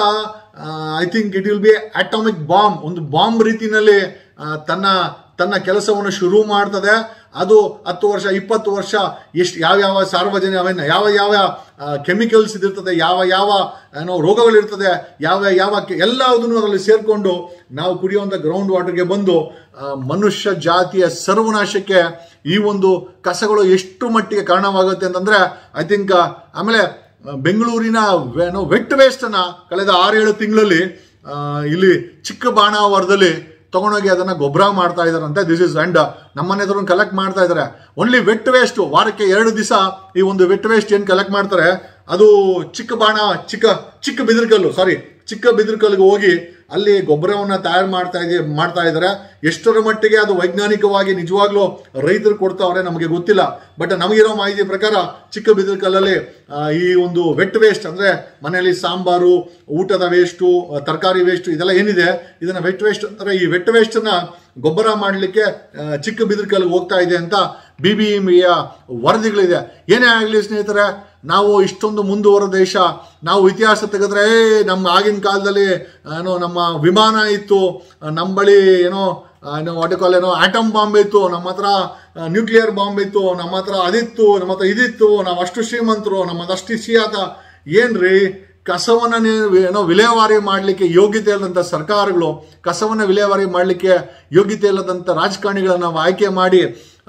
I think it will be atomic bomb, ಒಂದು ಬಾಂಬ್ ರೀತಿಯಲ್ಲಿ ತನ್ನ ತನ್ನ ಕೆಲಸವನ್ನು ಶುರು ಮಾಡ್ತದೆ. ಅದು ಹತ್ತು ವರ್ಷ ಇಪ್ಪತ್ತು ವರ್ಷ ಎಷ್ಟು ಯಾವ್ಯಾವ ಸಾರ್ವಜನಿಕ ಯಾವ ಯಾವ ಕೆಮಿಕಲ್ಸ್ ಇದಿರ್ತದೆ, ಯಾವ ಯಾವ ಏನೋ ರೋಗಗಳಿರ್ತದೆ, ಯಾವ ಯಾವ ಎಲ್ಲದನ್ನು ಅದರಲ್ಲಿ ಸೇರಿಕೊಂಡು ನಾವು ಕುಡಿಯುವಂಥ ಗ್ರೌಂಡ್ ವಾಟರ್ಗೆ ಬಂದು ಮನುಷ್ಯ ಜಾತಿಯ ಸರ್ವನಾಶಕ್ಕೆ ಈ ಒಂದು ಕಸಗಳು ಎಷ್ಟು ಮಟ್ಟಿಗೆ ಕಾರಣವಾಗುತ್ತೆ ಅಂತಂದ್ರೆ ಐ ಥಿಂಕ್ ಆಮೇಲೆ ಬೆಂಗಳೂರಿನ ಏನೋ ವೆಟ್ ವೇಸ್ಟನ್ನು ಕಳೆದ ಆರೇಳು ತಿಂಗಳಲ್ಲಿ ಇಲ್ಲಿ ಚಿಕ್ಕಬಾಣಾವರದಲ್ಲಿ ತಗೊಂಡೋಗಿ ಅದನ್ನ ಗೊಬ್ಬರ ಮಾಡ್ತಾ ಇದಾರಂತೆ. ದಿಸ್ ಇಸ್ ಅಂಡ್ ನಮ್ಮನೆ ಎದುರು ಕಲೆಕ್ಟ್ ಮಾಡ್ತಾ ಇದ್ದಾರೆ. ಓನ್ಲಿ ವೆಟ್ ವೇಸ್ಟ್ ವಾರಕ್ಕೆ ಎರಡು ದಿವಸ ಈ ಒಂದು ವೆಟ್ ವೇಸ್ಟ್ ಏನು ಕಲೆಕ್ಟ್ ಮಾಡ್ತಾರೆ ಅದು ಚಿಕ್ಕ ಬಾಣ ಚಿಕ್ಕ ಚಿಕ್ಕ ಬಿದಿರ್ಕಲ್ಲು ಸಾರಿ ಚಿಕ್ಕ ಬಿದಿರ್ಕಲ್ಗೆ ಹೋಗಿ ಅಲ್ಲಿ ಗೊಬ್ಬರವನ್ನ ತಯಾರು ಮಾಡ್ತಾ ಇದೆ ಮಾಡ್ತಾ ಇದ್ದಾರೆ. ಎಷ್ಟರ ಮಟ್ಟಿಗೆ ಅದು ವೈಜ್ಞಾನಿಕವಾಗಿ ನಿಜವಾಗ್ಲೂ ರೈತರು ಕೊಡ್ತಾವ್ರೆ ನಮಗೆ ಗೊತ್ತಿಲ್ಲ. ಬಟ್ ನಮಗಿರೋ ಮಾಹಿತಿ ಪ್ರಕಾರ ಚಿಕ್ಕ ಬಿದಿರ್ಕಲ್ಲಲ್ಲಿ ಈ ಒಂದು ವೆಟ್ ವೇಸ್ಟ್ ಅಂದ್ರೆ ಮನೆಯಲ್ಲಿ ಸಾಂಬಾರು, ಊಟದ ವೇಸ್ಟು, ತರಕಾರಿ ವೇಸ್ಟ್ ಇದೆಲ್ಲ ಏನಿದೆ ಇದನ್ನ ವೆಟ್ ವೇಸ್ಟ್ ಅಂತಾರೆ. ಈ ವೆಟ್ ವೇಸ್ಟ್ ಅನ್ನ ಗೊಬ್ಬರ ಮಾಡಲಿಕ್ಕೆ ಚಿಕ್ಕ ಬಿದಿರ್ಕಲ್ಗೆ ಹೋಗ್ತಾ ಇದೆ ಅಂತ ಬಿ ಬಿ ಎಂ ಯ ವರದಿಗಳಿದೆ. ಏನೇ ಆಗಲಿ ಸ್ನೇಹಿತರೆ, ನಾವು ಇಷ್ಟೊಂದು ಮುಂದುವರ ದೇಶ, ನಾವು ಇತಿಹಾಸ ತೆಗೆದ್ರೆ ನಮ್ಮ ಆಗಿನ ಕಾಲದಲ್ಲಿ ಏನೋ ನಮ್ಮ ವಿಮಾನ ಇತ್ತು, ನಮ್ಮ ಬಳಿ ಏನೋ ಏನೋ ವಾಟಿಕಾಲ್ ಏನೋ ಆಟಮ್ ಬಾಂಬ್ ಇತ್ತು, ನಮ್ಮ ಹತ್ರ ನ್ಯೂಕ್ಲಿಯರ್ ಬಾಂಬ್ ಇತ್ತು, ನಮ್ಮ ಹತ್ರ ಅದಿತ್ತು, ನಮ್ಮ ಹತ್ರ ಇದಿತ್ತು, ನಾವು ಅಷ್ಟು ಶ್ರೀಮಂತರು, ನಮ್ಮದು ಅಷ್ಟು ಸಿಯಾದ. ಏನ್ರಿ ಕಸವನ್ನ ಏನೋ ವಿಲೇವಾರಿ ಮಾಡಲಿಕ್ಕೆ ಯೋಗ್ಯತೆ ಇಲ್ಲದಂಥ ಸರ್ಕಾರಗಳು, ಕಸವನ್ನ ವಿಲೇವಾರಿ ಮಾಡಲಿಕ್ಕೆ ಯೋಗ್ಯತೆ ಇಲ್ಲದಂಥ ರಾಜಕಾರಣಿಗಳನ್ನ ನಾವು ಆಯ್ಕೆ ಮಾಡಿ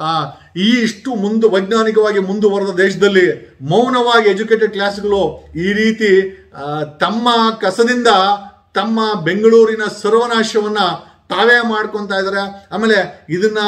ಈ ಇಷ್ಟು ಮುಂದೆ ವೈಜ್ಞಾನಿಕವಾಗಿ ಮುಂದುವರೆದ ದೇಶದಲ್ಲಿ ಮೌನವಾಗಿ ಎಜುಕೇಟೆಡ್ ಕ್ಲಾಸ್ಗಳು ಈ ರೀತಿ ತಮ್ಮ ಕಸದಿಂದ ತಮ್ಮ ಬೆಂಗಳೂರಿನ ಸರ್ವನಾಶವನ್ನ ತಾವೇ ಮಾಡ್ಕೊತಾ ಇದ್ದಾರೆ. ಆಮೇಲೆ ಇದನ್ನ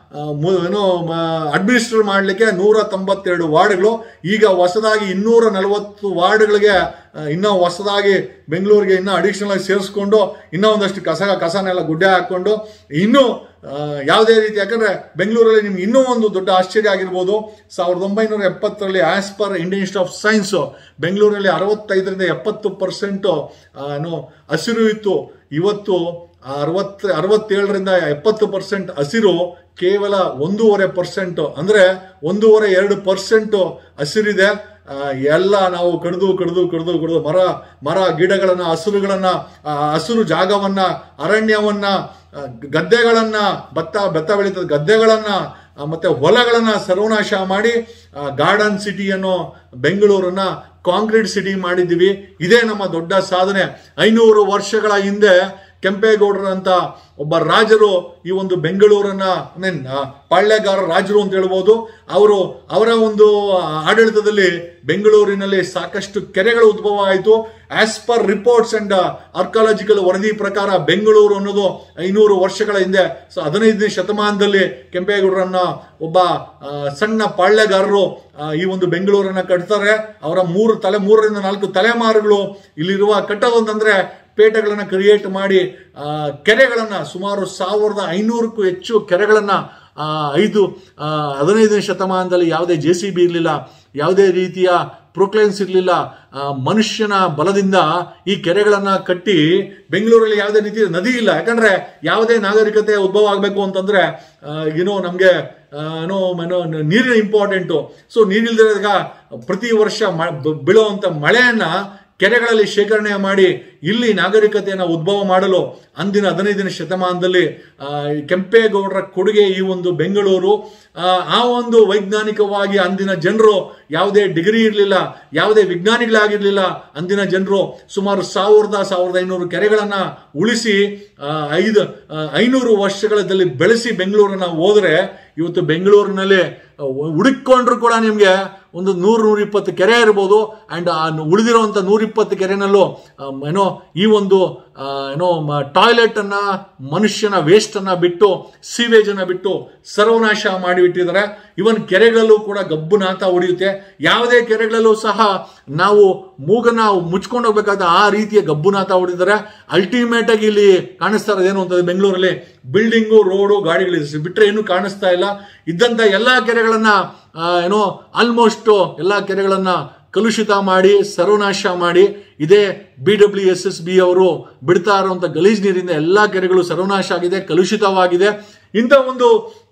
ಏನೋ ಅಡ್ಮಿನಿಸ್ಟ್ರೇಟ್ ಮಾಡಲಿಕ್ಕೆ ನೂರ ತೊಂಬತ್ತೆರಡು ವಾರ್ಡ್ಗಳು, ಈಗ ಹೊಸದಾಗಿ ಇನ್ನೂರ ನಲವತ್ತು ವಾರ್ಡ್ಗಳಿಗೆ ಇನ್ನೂ ಹೊಸದಾಗಿ ಬೆಂಗಳೂರಿಗೆ ಇನ್ನೂ ಅಡಿಷನಲ್ ಆಗಿ ಸೇರಿಸ್ಕೊಂಡು ಇನ್ನೂ ಒಂದಷ್ಟು ಕಸ ಕಸನೆಲ್ಲ ಗುಡ್ಡೆ ಹಾಕೊಂಡು ಇನ್ನೂ ಯಾವುದೇ ರೀತಿ, ಯಾಕಂದ್ರೆ ಬೆಂಗಳೂರಲ್ಲಿ ನಿಮ್ಗೆ ಇನ್ನೂ ಒಂದು ದೊಡ್ಡ ಆಶ್ಚರ್ಯ ಆಗಿರ್ಬೋದು. ಸಾವಿರದ ಒಂಬೈನೂರ ಎಪ್ಪತ್ತರಲ್ಲಿ as per Indian Institute of Science ಬೆಂಗಳೂರಲ್ಲಿ ಅರವತ್ತೈದರಿಂದ ಎಪ್ಪತ್ತು ಪರ್ಸೆಂಟ್ ಏನು ಹಸಿರು ಇತ್ತು. ಇವತ್ತು ಅರವತ್ ಅರವತ್ತೇಳರಿಂದ ಎಪ್ಪತ್ತು ಪರ್ಸೆಂಟ್ ಹಸಿರು ಕೇವಲ ಒಂದೂವರೆ ಪರ್ಸೆಂಟ್ ಅಂದ್ರೆ ಒಂದೂವರೆ ಎರಡು ಪರ್ಸೆಂಟ್ ಹಸಿರಿದೆ. ಎಲ್ಲ ನಾವು ಕಡಿದು ಕಡಿದು ಕಡಿದು ಕಡಿದು ಮರ ಮರ ಗಿಡಗಳನ್ನ ಹಸಿರುಗಳನ್ನ ಹಸಿರು ಜಾಗವನ್ನ ಅರಣ್ಯವನ್ನ ಗದ್ದೆಗಳನ್ನ ಭತ್ತ ಭತ್ತ ಬೆಳೀತದ ಗದ್ದೆಗಳನ್ನ ಮತ್ತೆ ಹೊಲಗಳನ್ನ ಸರ್ವನಾಶ ಮಾಡಿ ಗಾರ್ಡನ್ ಸಿಟಿ ಅನ್ನೋ ಬೆಂಗಳೂರನ್ನ ಕಾಂಕ್ರೀಟ್ ಸಿಟಿ ಮಾಡಿದ್ದೀವಿ. ಇದೇ ನಮ್ಮ ದೊಡ್ಡ ಸಾಧನೆ. ಐನೂರು ವರ್ಷಗಳ ಹಿಂದೆ ಕೆಂಪೇಗೌಡರಂತ ಒಬ್ಬ ರಾಜರು ಈ ಒಂದು ಬೆಂಗಳೂರನ್ನ ಮೀನ್ ಪಾಳ್ಯಗಾರ ರಾಜರು ಅಂತ ಹೇಳ್ಬೋದು. ಅವರು ಅವರ ಒಂದು ಆಡಳಿತದಲ್ಲಿ ಬೆಂಗಳೂರಿನಲ್ಲಿ ಸಾಕಷ್ಟು ಕೆರೆಗಳು ಉದ್ಭವ ಆಯಿತು. As per reports and archaeological ವರದಿ ಪ್ರಕಾರ ಬೆಂಗಳೂರು ಅನ್ನೋದು ಐನೂರು ವರ್ಷಗಳ ಹಿಂದೆ ಸೊ ಹದಿನೈದನೇ ಶತಮಾನದಲ್ಲಿ ಕೆಂಪೇಗೌಡರನ್ನ ಒಬ್ಬ ಸಣ್ಣ ಪಾಳ್ಯಗಾರರು ಈ ಒಂದು ಬೆಂಗಳೂರನ್ನ ಕಟ್ತಾರೆ. ಅವರ ಮೂರು ತಲೆ ಮೂರರಿಂದ ನಾಲ್ಕು ತಲೆಮಾರುಗಳು ಇಲ್ಲಿರುವ ಕಟ್ಟೋದಂತಂದ್ರೆ ಪೇಟೆಗಳನ್ನ ಕ್ರಿಯೇಟ್ ಮಾಡಿ ಕೆರೆಗಳನ್ನ ಸುಮಾರು ಸಾವಿರದ ಐನೂರಕ್ಕೂ ಹೆಚ್ಚು ಕೆರೆಗಳನ್ನ ಐದು ಹದಿನೈದನೇ ಶತಮಾನದಲ್ಲಿ ಯಾವುದೇ ಜೆ ಸಿ ಬಿ ಇರಲಿಲ್ಲ, ಯಾವುದೇ ರೀತಿಯ ಪ್ರೊಕ್ಲೈನ್ಸ್ ಇರಲಿಲ್ಲ. ಮನುಷ್ಯನ ಬಲದಿಂದ ಈ ಕೆರೆಗಳನ್ನ ಕಟ್ಟಿ ಬೆಂಗಳೂರಲ್ಲಿ ಯಾವುದೇ ರೀತಿಯ ನದಿ ಇಲ್ಲ. ಯಾಕಂದ್ರೆ ಯಾವುದೇ ನಾಗರಿಕತೆ ಉದ್ಭವ ಆಗಬೇಕು ಅಂತಂದ್ರೆ ಏನೋ ನಮ್ಗೆ ಏನೋ ಏನೋ ನೀರಿನ ಇಂಪಾರ್ಟೆಂಟು. ಸೊ ನೀರಿಲ್ದಾಗ ಪ್ರತಿ ವರ್ಷ ಬೀಳುವಂತ ಮಳೆಯನ್ನ ಕೆರೆಗಳಲ್ಲಿ ಶೇಖರಣೆ ಮಾಡಿ ಇಲ್ಲಿ ನಾಗರಿಕತೆಯನ್ನು ಉದ್ಭವ ಮಾಡಲು ಅಂದಿನ ಹದಿನೈದನೇ ಶತಮಾನದಲ್ಲಿ ಕೆಂಪೇಗೌಡರ ಕೊಡುಗೆ ಈ ಒಂದು ಬೆಂಗಳೂರು. ಆ ಒಂದು ವೈಜ್ಞಾನಿಕವಾಗಿ ಅಂದಿನ ಜನರು ಯಾವುದೇ ಡಿಗ್ರಿ ಇರಲಿಲ್ಲ, ಯಾವುದೇ ವಿಜ್ಞಾನಿಗಳಾಗಿರ್ಲಿಲ್ಲ. ಅಂದಿನ ಜನರು ಸುಮಾರು ಸಾವಿರದ ಸಾವಿರದ ಐನೂರು ಕೆರೆಗಳನ್ನ ಉಳಿಸಿ ಐದು ಐನೂರು ವರ್ಷಗಳಲ್ಲಿ ಬೆಳೆಸಿ ಬೆಂಗಳೂರನ್ನ ಹೋದ್ರೆ ಇವತ್ತು ಬೆಂಗಳೂರಿನಲ್ಲಿ ಹುಡುಕೊಂಡ್ರು ಕೂಡ ನಿಮ್ಗೆ ಒಂದು ನೂರ ನೂರ ಇಪ್ಪತ್ತು ಕೆರೆ ಇರ್ಬೋದು. ಅಂಡ್ ಉಳಿದಿರುವಂತ ನೂರ ಇಪ್ಪತ್ತು ಕೆರೆನಲ್ಲೂ ಏನೋ ಈ ಒಂದು ಏನೋ ಟಾಯ್ಲೆಟ್ ಅನ್ನ ಮನುಷ್ಯನ ವೇಸ್ಟ್ ಅನ್ನ ಬಿಟ್ಟು ಸೀವೇಜ್ ಅನ್ನ ಬಿಟ್ಟು ಸರ್ವನಾಶ ಮಾಡಿಬಿಟ್ಟಿದ್ದಾರೆ. ಇವನ್ ಕೆರೆಗಳಲ್ಲೂ ಕೂಡ ಗಬ್ಬುನಾಥ ಹೊಡೆಯುತ್ತೆ. ಯಾವುದೇ ಕೆರೆಗಳಲ್ಲೂ ಸಹ ನಾವು ಮೂಗನ್ನ ಮುಚ್ಕೊಂಡು ಹೋಗ್ಬೇಕಾದ ಆ ರೀತಿಯ ಗಬ್ಬುನಾಥ ಹೊಡೆದಿದ್ದಾರೆ. ಅಲ್ಟಿಮೇಟ್ ಆಗಿ ಇಲ್ಲಿ ಕಾಣಿಸ್ತಾ ಇರೋದೇನು ಅಂತಂದ್ರೆ ಬೆಂಗಳೂರಲ್ಲಿ ಬಿಲ್ಡಿಂಗು, ರೋಡು, ಗಾಡಿಗಳು ಬಿಟ್ರೆ ಏನು ಕಾಣಿಸ್ತಾ ಇಲ್ಲ. ಇದ್ದಂತ ಎಲ್ಲಾ ಕೆರೆಗಳನ್ನ ಏನೋ ಆಲ್ಮೋಸ್ಟ್ ಎಲ್ಲಾ ಕೆರೆಗಳನ್ನ ಕಲುಷಿತ ಮಾಡಿ ಸರ್ವನಾಶ ಮಾಡಿ ಇದೇ B W S S B ಅವರು ಬಿಡ್ತಾ ಇರುವಂತ ಗಲೀಜ್ ನೀರಿಂದ ಎಲ್ಲಾ ಕೆರೆಗಳು ಸರ್ವನಾಶ ಆಗಿದೆ, ಕಲುಷಿತವಾಗಿದೆ. ಇಂಥ ಒಂದು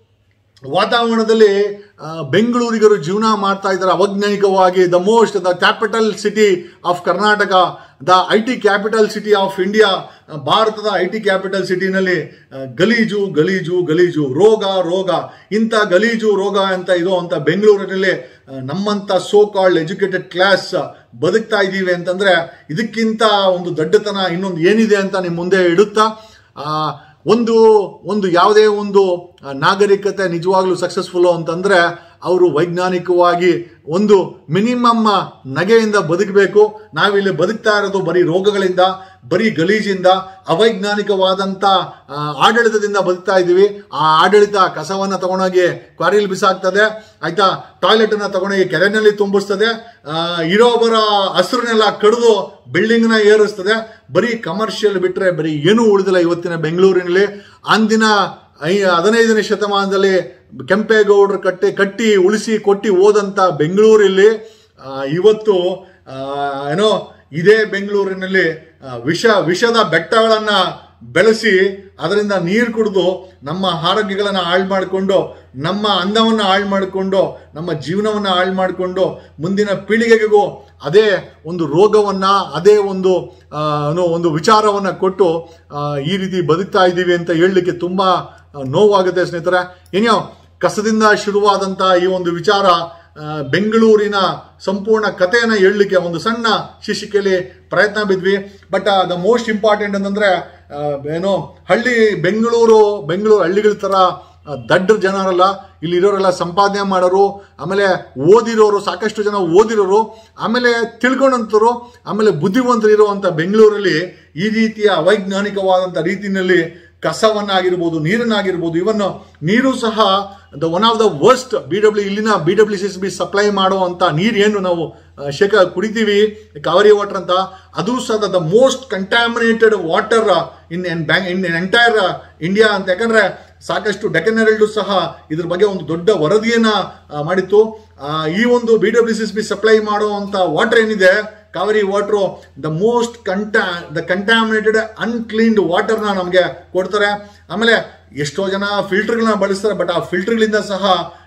ವಾತಾವರಣದಲ್ಲಿ ಬೆಂಗಳೂರಿಗರು ಜೀವನ ಮಾಡ್ತಾ ಇದ್ದಾರೆ ಅವೈಜ್ಞಾನಿಕವಾಗಿ. The most the capital city of Karnataka, the I T capital city of India, ಭಾರತದ ಐ ಟಿ ಕ್ಯಾಪಿಟಲ್ ಸಿಟಿನಲ್ಲಿ ಗಲೀಜು ಗಲೀಜು ಗಲೀಜು, ರೋಗ ರೋಗ, ಇಂಥ ಗಲೀಜು ರೋಗ ಅಂತ ಇದು ಅಂತ ಬೆಂಗಳೂರಿನಲ್ಲಿ ನಮ್ಮಂಥ ಸೋ ಕಾಲ್ಡ್ ಎಜುಕೇಟೆಡ್ ಕ್ಲಾಸ್ ಬದುಕ್ತಾ ಇದ್ದೀವಿ ಅಂತಂದ್ರೆ ಇದಕ್ಕಿಂತ ಒಂದು ದೊಡ್ಡತನ ಇನ್ನೊಂದು ಏನಿದೆ ಅಂತ ನಿಮ್ಮ ಮುಂದೆ ಇಡುತ್ತಾ, ಒಂದು ಒಂದು ಯಾವುದೇ ಒಂದು ನಾಗರಿಕತೆ ನಿಜವಾಗ್ಲೂ ಸಕ್ಸಸ್ಫುಲ್ಲು ಅಂತಂದ್ರೆ ಅವರು ವೈಜ್ಞಾನಿಕವಾಗಿ ಒಂದು ಮಿನಿಮಮ್ ನಗೆಯಿಂದ ಬದುಕಬೇಕು. ನಾವಿಲ್ಲಿ ಬದುಕ್ತಾ ಇರೋದು ಬರೀ ರೋಗಗಳಿಂದ, ಬರೀ ಗಲೀಜಿಂದ, ಅವೈಜ್ಞಾನಿಕವಾದಂಥ ಆಡಳಿತದಿಂದ ಬದುಕ್ತಾ ಇದ್ದೀವಿ. ಆ ಆಡಳಿತ ಕಸವನ್ನು ತಗೊಂಡೋಗಿ ಕ್ವಾರಿಯಲ್ಲಿ ಬಿಸಾಕ್ತದೆ, ಆಯ್ತಾ, ಟಾಯ್ಲೆಟನ್ನು ತಗೊಂಡೋಗಿ ಕೆರೆನಲ್ಲಿ ತುಂಬಿಸ್ತದೆ, ಇರೋಬರ ಹಸಿರನ್ನೆಲ್ಲ ಕಡಿದು ಬಿಲ್ಡಿಂಗ್ನ ಏರಿಸ್ತದೆ. ಬರೀ ಕಮರ್ಷಿಯಲ್ ಬಿಟ್ಟರೆ ಬರೀ ಏನೂ ಉಳಿದಿಲ್ಲ ಇವತ್ತಿನ ಬೆಂಗಳೂರಿನಲ್ಲಿ. ಅಂದಿನ ಐ ಹದಿನೈದನೇ ಶತಮಾನದಲ್ಲಿ ಕೆಂಪೇಗೌಡರು ಕಟ್ಟಿ ಕಟ್ಟಿ ಉಳಿಸಿ ಕೊಟ್ಟಿ ಹೋದಂಥ ಬೆಂಗಳೂರಲ್ಲಿ ಇವತ್ತು ಏನೋ ಇದೇ ಬೆಂಗಳೂರಿನಲ್ಲಿ ವಿಷ ವಿಷದ ಬೆಟ್ಟಗಳನ್ನು ಬೆಳೆಸಿ ಅದರಿಂದ ನೀರು ಕುಡಿದು ನಮ್ಮ ಆರೋಗ್ಯಗಳನ್ನು ಹಾಳು ಮಾಡಿಕೊಂಡು, ನಮ್ಮ ಅಂದವನ್ನು ಹಾಳು ಮಾಡಿಕೊಂಡು, ನಮ್ಮ ಜೀವನವನ್ನು ಹಾಳು ಮಾಡಿಕೊಂಡು ಮುಂದಿನ ಪೀಳಿಗೆಗೂ ಅದೇ ಒಂದು ರೋಗವನ್ನು, ಅದೇ ಒಂದು ಒಂದು ವಿಚಾರವನ್ನು ಕೊಟ್ಟು ಈ ರೀತಿ ಬದುಕ್ತಾ ಇದ್ದೀವಿ ಅಂತ ಹೇಳಲಿಕ್ಕೆ ತುಂಬ ನೋವಾಗುತ್ತೆ ಸ್ನೇಹಿತರೆ. ಏನೋ ಕಸದಿಂದ ಶುರುವಾದಂಥ ಈ ಒಂದು ವಿಚಾರ ಬೆಂಗಳೂರಿನ ಸಂಪೂರ್ಣ ಕಥೆಯನ್ನು ಹೇಳಲಿಕ್ಕೆ ಒಂದು ಸಣ್ಣ ಶೀರ್ಷಿಕೆಯಲ್ಲಿ ಪ್ರಯತ್ನ ಬಿದ್ವಿ. ಬಟ್ ದ ಮೋಸ್ಟ್ ಇಂಪಾರ್ಟೆಂಟ್ ಅಂತಂದರೆ ಏನೋ ಹಳ್ಳಿ ಬೆಂಗಳೂರು ಬೆಂಗಳೂರು ಹಳ್ಳಿಗಳ ಥರ ದಡ್ಡ ಜನರಲ್ಲ, ಇಲ್ಲಿರೋರೆಲ್ಲ ಸಂಪಾದನೆ ಮಾಡೋರು, ಆಮೇಲೆ ಓದಿರೋರು, ಸಾಕಷ್ಟು ಜನ ಓದಿರೋರು, ಆಮೇಲೆ ತಿಳ್ಕೊಂಡಂಥವ್ರು, ಆಮೇಲೆ ಬುದ್ಧಿವಂತರು ಇರುವಂಥ ಬೆಂಗಳೂರಲ್ಲಿ ಈ ರೀತಿಯ ಅವೈಜ್ಞಾನಿಕವಾದಂಥ ರೀತಿಯಲ್ಲಿ ಕಸವನ್ನಾಗಿರ್ಬೋದು, ನೀರನ್ನಾಗಿರ್ಬೋದು, ಇವನ್ ನೀರು ಸಹ the one of the worst B W ಇಲ್ಲಿನ B W C S B supply ಮಾಡುವಂಥ ನೀರು ಏನು ನಾವು ಶೇಖ ಕುಡಿತೀವಿ ಕಾವೇರಿ ವಾಟರ್ ಅಂತ, ಅದು ಸಹ the most contaminated water in an bank in entire India ಅಂತ. ಯಾಕಂದ್ರೆ ಸಾಕಷ್ಟು ಡೆಕ್ಕನ್ ಹೆರಾಲ್ಡ್ ಸಹ ಇದ್ರ ಬಗ್ಗೆ ಒಂದು ದೊಡ್ಡ ವರದಿಯನ್ನ ಮಾಡಿತ್ತು. ಈ ಒಂದು B W C S B supply ಮಾಡುವಂಥ ವಾಟರ್ ಏನಿದೆ ಕಾವೇರಿ ವಾಟರು ದ ಮೋಸ್ಟ್ ಕಂಟಾ ದ ಕಂಟ್ಯಾಮಿನೇಟೆಡ್ ಅನ್ಕ್ಲೀನ್ಡ್ ವಾಟರ್ನ ನಮಗೆ ಕೊಡ್ತಾರೆ. ಆಮೇಲೆ ಎಷ್ಟೋ ಜನ ಫಿಲ್ಟರ್ಗಳನ್ನ ಬಳಸ್ತಾರೆ, ಬಟ್ ಆ ಫಿಲ್ಟರ್ಗಳಿಂದ ಸಹ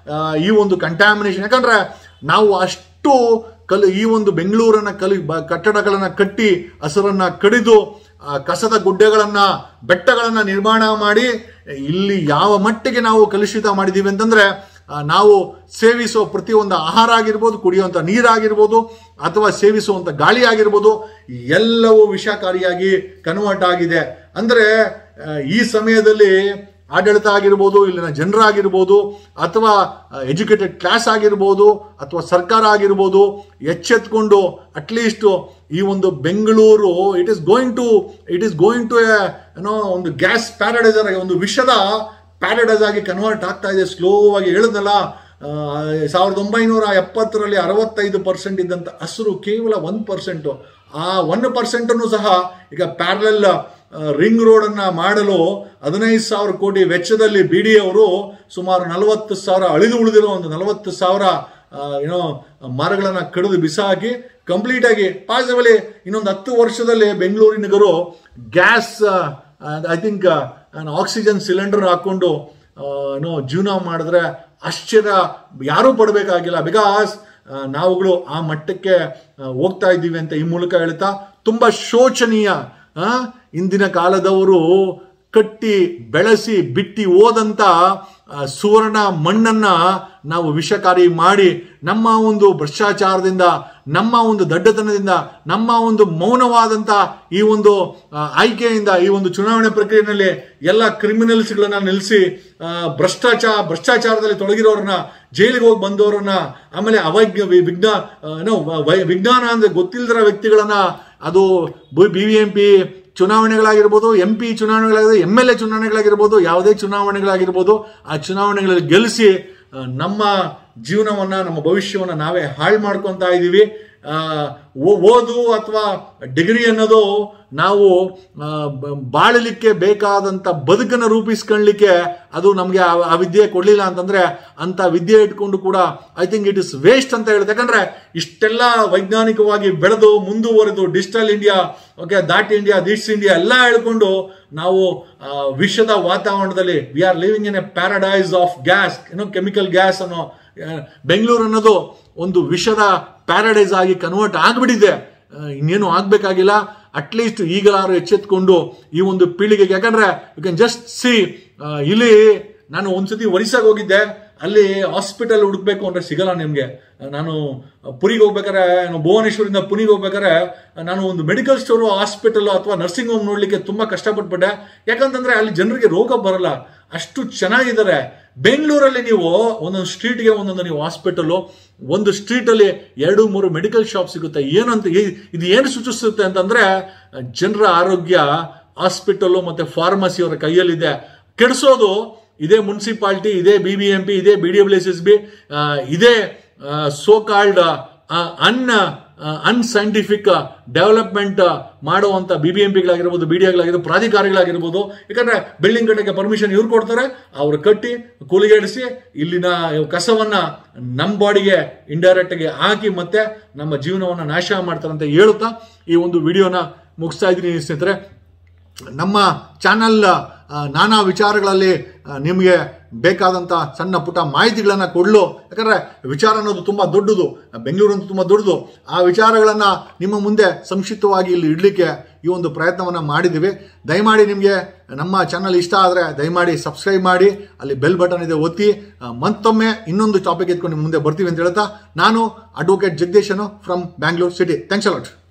ಈ ಒಂದು ಕಂಟ್ಯಾಮಿನೇಷನ್, ಯಾಕಂದ್ರೆ ನಾವು ಅಷ್ಟು ಕಲ್ ಈ ಒಂದು ಬೆಂಗಳೂರನ್ನ ಕಲಿ ಕಟ್ಟಡಗಳನ್ನು ಕಟ್ಟಿ ಹಸಿರನ್ನ ಕಡಿದು ಕಸದ ಗುಡ್ಡೆಗಳನ್ನ ಬೆಟ್ಟಗಳನ್ನ ನಿರ್ಮಾಣ ಮಾಡಿ ಇಲ್ಲಿ ಯಾವ ಮಟ್ಟಿಗೆ ನಾವು ಕಲುಷಿತ ಮಾಡಿದ್ದೀವಿ ಅಂತಂದ್ರೆ ನಾವು ಸೇವಿಸುವ ಪ್ರತಿಯೊಂದು ಆಹಾರ ಆಗಿರ್ಬೋದು, ಕುಡಿಯುವಂಥ ನೀರಾಗಿರ್ಬೋದು, ಅಥವಾ ಸೇವಿಸುವಂಥ ಗಾಳಿ ಆಗಿರ್ಬೋದು, ಎಲ್ಲವೂ ವಿಷಕಾರಿಯಾಗಿ ಕನ್ವರ್ಟ್ ಆಗಿದೆ. ಅಂದರೆ ಈ ಸಮಯದಲ್ಲಿ ಆಡಳಿತ ಆಗಿರ್ಬೋದು, ಇಲ್ಲಿನ ಜನರಾಗಿರ್ಬೋದು, ಅಥವಾ ಎಜುಕೇಟೆಡ್ ಕ್ಲಾಸ್ ಆಗಿರ್ಬೋದು, ಅಥವಾ ಸರ್ಕಾರ ಆಗಿರ್ಬೋದು, ಎಚ್ಚೆತ್ಕೊಂಡು ಅಟ್ಲೀಸ್ಟ್ ಈ ಒಂದು Bengaluru it is going to it is going to ಏನೋ ಒಂದು ಗ್ಯಾಸ್ ಪ್ಯಾರಡೈಸ್ ಆಗಿ, ಒಂದು ವಿಷದ ಪ್ಯಾರಡೈಸ್ ಆಗಿ ಕನ್ವರ್ಟ್ ಆಗ್ತಾ ಇದೆ ಸ್ಲೋ ಆಗಿ. ಹೇಳಿದ್ನಲ್ಲ, ಸಾವಿರದ ಒಂಬೈನೂರ ಎಪ್ಪತ್ತರಲ್ಲಿ ಅರವತ್ತೈದು ಪರ್ಸೆಂಟ್ ಇದ್ದಂಥ ಹಸಿರು ಕೇವಲ ಒಂದು ಪರ್ಸೆಂಟು. ಆ ಒನ್ ಪರ್ಸೆಂಟನ್ನು ಸಹ ಈಗ ಪ್ಯಾರಲಲ್ ರಿಂಗ್ ರೋಡನ್ನು ಮಾಡಲು ಹದಿನೈದು ಸಾವಿರ ಕೋಟಿ ವೆಚ್ಚದಲ್ಲಿ ಬಿ ಡಿ ಅವರು ಸುಮಾರು ನಲವತ್ತು ಸಾವಿರ ಅಳಿದು ಉಳಿದಿರೋ ಒಂದು ನಲವತ್ತು ಸಾವಿರ ಏನೋ ಮರಗಳನ್ನು ಕಡಿದು ಬಿಸಾಕಿ ಕಂಪ್ಲೀಟಾಗಿ ಪಾಸಿಬಲಿ ಇನ್ನೊಂದು ಹತ್ತು ವರ್ಷದಲ್ಲಿ ಬೆಂಗಳೂರಿನಗರು gas I think oxygen cylinder ಹಾಕ್ಕೊಂಡು ಏನೋ ಜೀವನ ಮಾಡಿದ್ರೆ ಆಶ್ಚರ್ಯ ಯಾರೂ ಪಡಬೇಕಾಗಿಲ್ಲ. ಬಿಕಾಸ್ ನಾವುಗಳು ಆ ಮಟ್ಟಕ್ಕೆ ಹೋಗ್ತಾ ಇದ್ದೀವಿ ಅಂತ ಈ ಮೂಲಕ ಹೇಳ್ತಾ, ತುಂಬ ಶೋಚನೀಯ. ಇಂದಿನ ಕಾಲದವರು ಕಟ್ಟಿ ಬೆಳೆಸಿ ಬಿಟ್ಟಿ ಹೋದಂಥ ಸುವರ್ಣ ಮಣ್ಣನ್ನು ನಾವು ವಿಷಕಾರಿ ಮಾಡಿ ನಮ್ಮ ಒಂದು ಭ್ರಷ್ಟಾಚಾರದಿಂದ, ನಮ್ಮ ಒಂದು ದಡ್ಡತನದಿಂದ, ನಮ್ಮ ಒಂದು ಮೌನವಾದಂಥ ಈ ಒಂದು ಆಯ್ಕೆಯಿಂದ ಈ ಒಂದು ಚುನಾವಣೆ ಪ್ರಕ್ರಿಯೆಯಲ್ಲಿ ಎಲ್ಲ ಕ್ರಿಮಿನಲ್ಸ್ಗಳನ್ನ ನಿಲ್ಲಿಸಿ ಭ್ರಷ್ಟಾಚಾರ ಭ್ರಷ್ಟಾಚಾರದಲ್ಲಿ ತೊಡಗಿರೋರನ್ನ, ಜೈಲಿಗೆ ಹೋಗಿ ಬಂದವರನ್ನ, ಆಮೇಲೆ ಅವೈಜ್ಞ ವಿಜ್ಞಾ ಏನೋ ವಿಜ್ಞಾನ ಅಂದರೆ ಗೊತ್ತಿಲ್ಲದಿರೋ ವ್ಯಕ್ತಿಗಳನ್ನ, ಅದು ಬಿ ವಿ ಎಂ ಪಿ ಚುನಾವಣೆಗಳಾಗಿರ್ಬೋದು, ಎಂ ಪಿ ಚುನಾವಣೆಗಳಾಗಿರ್ಬೋದು, ಎಮ್ ಎಲ್ ಎ ಚುನಾವಣೆಗಳಾಗಿರ್ಬೋದು, ಯಾವುದೇ ಚುನಾವಣೆಗಳಾಗಿರ್ಬೋದು, ಆ ಚುನಾವಣೆಗಳಲ್ಲಿ ಗೆಲ್ಲಿಸಿ ನಮ್ಮ ಜೀವನವನ್ನು, ನಮ್ಮ ಭವಿಷ್ಯವನ್ನು ನಾವೇ ಹಾಳು ಮಾಡ್ಕೊತಾ ಇದ್ದೀವಿ. ಓದು ಅಥವಾ ಡಿಗ್ರಿ ಅನ್ನೋದು ನಾವು ಬಾಳಲಿಕ್ಕೆ ಬೇಕಾದಂಥ ಬದುಕನ್ನು ರೂಪಿಸ್ಕೊಳ್ಳಲಿಕ್ಕೆ ಅದು ನಮಗೆ ಆ ವಿದ್ಯೆ ಕೊಡಲಿಲ್ಲ ಅಂತಂದ್ರೆ ಅಂತ ವಿದ್ಯೆ ಇಟ್ಕೊಂಡು ಕೂಡ I think it is waste ಅಂತ ಹೇಳುತ್ತೆ. ಯಾಕಂದ್ರೆ ಇಷ್ಟೆಲ್ಲ ವೈಜ್ಞಾನಿಕವಾಗಿ ಬೆಳೆದು ಮುಂದುವರೆದು digital India, okay, that India, that's India ಎಲ್ಲ ಹೇಳ್ಕೊಂಡು ನಾವು ವಿಶ್ವದ ವಾತಾವರಣದಲ್ಲಿ we are living in a paradise of gas, ಏನೋ ಕೆಮಿಕಲ್ ಗ್ಯಾಸ್ ಅನ್ನೋ ಬೆಂಗಳೂರು ಅನ್ನೋದು ಒಂದು ವಿಶ್ವದ ಪ್ಯಾರಡೈಸ್ ಆಗಿ ಕನ್ವರ್ಟ್ ಆಗಿಬಿಟ್ಟಿದೆ. ಇನ್ನೇನು ಆಗ್ಬೇಕಾಗಿಲ್ಲ. ಅಟ್ಲೀಸ್ಟ್ ಈಗಲಾರು ಎಚ್ಚೆತ್ಕೊಂಡು ಈ ಒಂದು ಪೀಳಿಗೆಗೆ, ಯಾಕಂದ್ರೆ ಯು ಕ್ಯಾನ್ ಜಸ್ಟ್ ಸಿ, ಇಲ್ಲಿ ನಾನು ಒಂದ್ಸತಿ ಒರಿಸ್ಸಾಗ ಹೋಗಿದ್ದೆ. ಅಲ್ಲಿ ಹಾಸ್ಪಿಟಲ್ ಹುಡುಕ್ಬೇಕು ಅಂದ್ರೆ ಸಿಗಲ್ಲ ನಿಮ್ಗೆ. ನಾನು ಪುರಿಗೆ ಹೋಗ್ಬೇಕಾರೆ, ಭುವನೇಶ್ವರಿಂದ ಪುರಿಗೆ ಹೋಗ್ಬೇಕಾರೆ ನಾನು ಒಂದು ಮೆಡಿಕಲ್ ಸ್ಟೋರು, ಹಾಸ್ಪಿಟಲ್ ಅಥವಾ ನರ್ಸಿಂಗ್ ಹೋಮ್ ನೋಡ್ಲಿಕ್ಕೆ ತುಂಬಾ ಕಷ್ಟಪಟ್ಬಿಟ್ಟೆ. ಯಾಕಂತಂದ್ರೆ ಅಲ್ಲಿ ಜನರಿಗೆ ರೋಗ ಬರಲ್ಲ, ಅಷ್ಟು ಚೆನ್ನಾಗಿದ್ದಾರೆ. ಬೆಂಗಳೂರಲ್ಲಿ ನೀವು ಒಂದೊಂದು ಸ್ಟ್ರೀಟ್ಗೆ ಒಂದೊಂದು ನೀವು ಹಾಸ್ಪಿಟಲ್, ಒಂದು ಸ್ಟ್ರೀಟ್ ಅಲ್ಲಿ ಎರಡು ಮೂರು ಮೆಡಿಕಲ್ ಶಾಪ್ ಸಿಗುತ್ತೆ. ಏನಂತ ಇದು ಏನು ಸೂಚಿಸುತ್ತೆ ಅಂತಂದ್ರೆ ಜನರ ಆರೋಗ್ಯ ಹಾಸ್ಪಿಟಲ್ ಮತ್ತೆ ಫಾರ್ಮಸಿಯವರ ಕೈಯಲ್ಲಿದೆ. ಕೆಡಿಸೋದು ಇದೇ ಮುನ್ಸಿಪಾಲಿಟಿ, ಇದೇ ಬಿ ಬಿ ಎಂ ಪಿ, ಇದೇ B D W S S B, ಇದೇ so called un unscientific development ಮಾಡುವಂತ ಬಿ ಬಿ ಎಂ ಪಿಗಳಾಗಿರ್ಬೋದು, ಬಿ ಡಿ ಎಗಳಾಗಿರ್ಬೋದು, ಪ್ರಾಧಿಕಾರಿಗಳಾಗಿರ್ಬೋದು. ಯಾಕಂದ್ರೆ ಬಿಲ್ಡಿಂಗ್ ಕಟ್ಟಕ್ಕೆ ಪರ್ಮಿಷನ್ ಇವ್ರು ಕೊಡ್ತಾರೆ, ಅವ್ರು ಕಟ್ಟಿ ಕೂಲಿಗೇಡಿಸಿ ಇಲ್ಲಿನ ಕಸವನ್ನ ನಮ್ಮ ಬಾಡಿಗೆ ಇಂಡೈರೆಕ್ಟ್ ಆಗಿ ಹಾಕಿ ಮತ್ತೆ ನಮ್ಮ ಜೀವನವನ್ನ ನಾಶ ಮಾಡ್ತಾರೆ ಅಂತ ಹೇಳುತ್ತಾ ಈ ಒಂದು ವಿಡಿಯೋನ ಮುಗಿಸ್ತಾ ಇದ್ದೀನಿ ಸ್ನೇಹಿತರೆ. ನಮ್ಮ ಚಾನಲ್ ನಾನಾ ವಿಚಾರಗಳಲ್ಲಿ ನಿಮಗೆ ಬೇಕಾದಂಥ ಸಣ್ಣ ಪುಟ್ಟ ಮಾಹಿತಿಗಳನ್ನು ಕೊಡಲು, ಯಾಕಂದರೆ ವಿಚಾರ ಅನ್ನೋದು ತುಂಬ ದೊಡ್ಡದು, ಬೆಂಗಳೂರು ಅಂತೂ ತುಂಬ ದೊಡ್ಡದು. ಆ ವಿಚಾರಗಳನ್ನು ನಿಮ್ಮ ಮುಂದೆ ಸಂಕ್ಷಿಪ್ತವಾಗಿ ಇಲ್ಲಿ ಇಡಲಿಕ್ಕೆ ಈ ಒಂದು ಪ್ರಯತ್ನವನ್ನು ಮಾಡಿದ್ದೀವಿ. ದಯಮಾಡಿ ನಿಮಗೆ ನಮ್ಮ ಚಾನಲ್ ಇಷ್ಟ ಆದರೆ ದಯಮಾಡಿ ಸಬ್ಸ್ಕ್ರೈಬ್ ಮಾಡಿ, ಅಲ್ಲಿ ಬೆಲ್ ಬಟನ್ ಇದೆ ಒತ್ತಿ. ಮತ್ತೊಮ್ಮೆ ಇನ್ನೊಂದು ಟಾಪಿಕ್ ಎತ್ಕೊಂಡು ನಿಮ್ಮ ಮುಂದೆ ಬರ್ತೀವಿ ಅಂತ ಹೇಳ್ತಾ, ನಾನು ಅಡ್ವೊಕೇಟ್ ಜಗದೀಶನು from Bangalore city. Thanks a lot.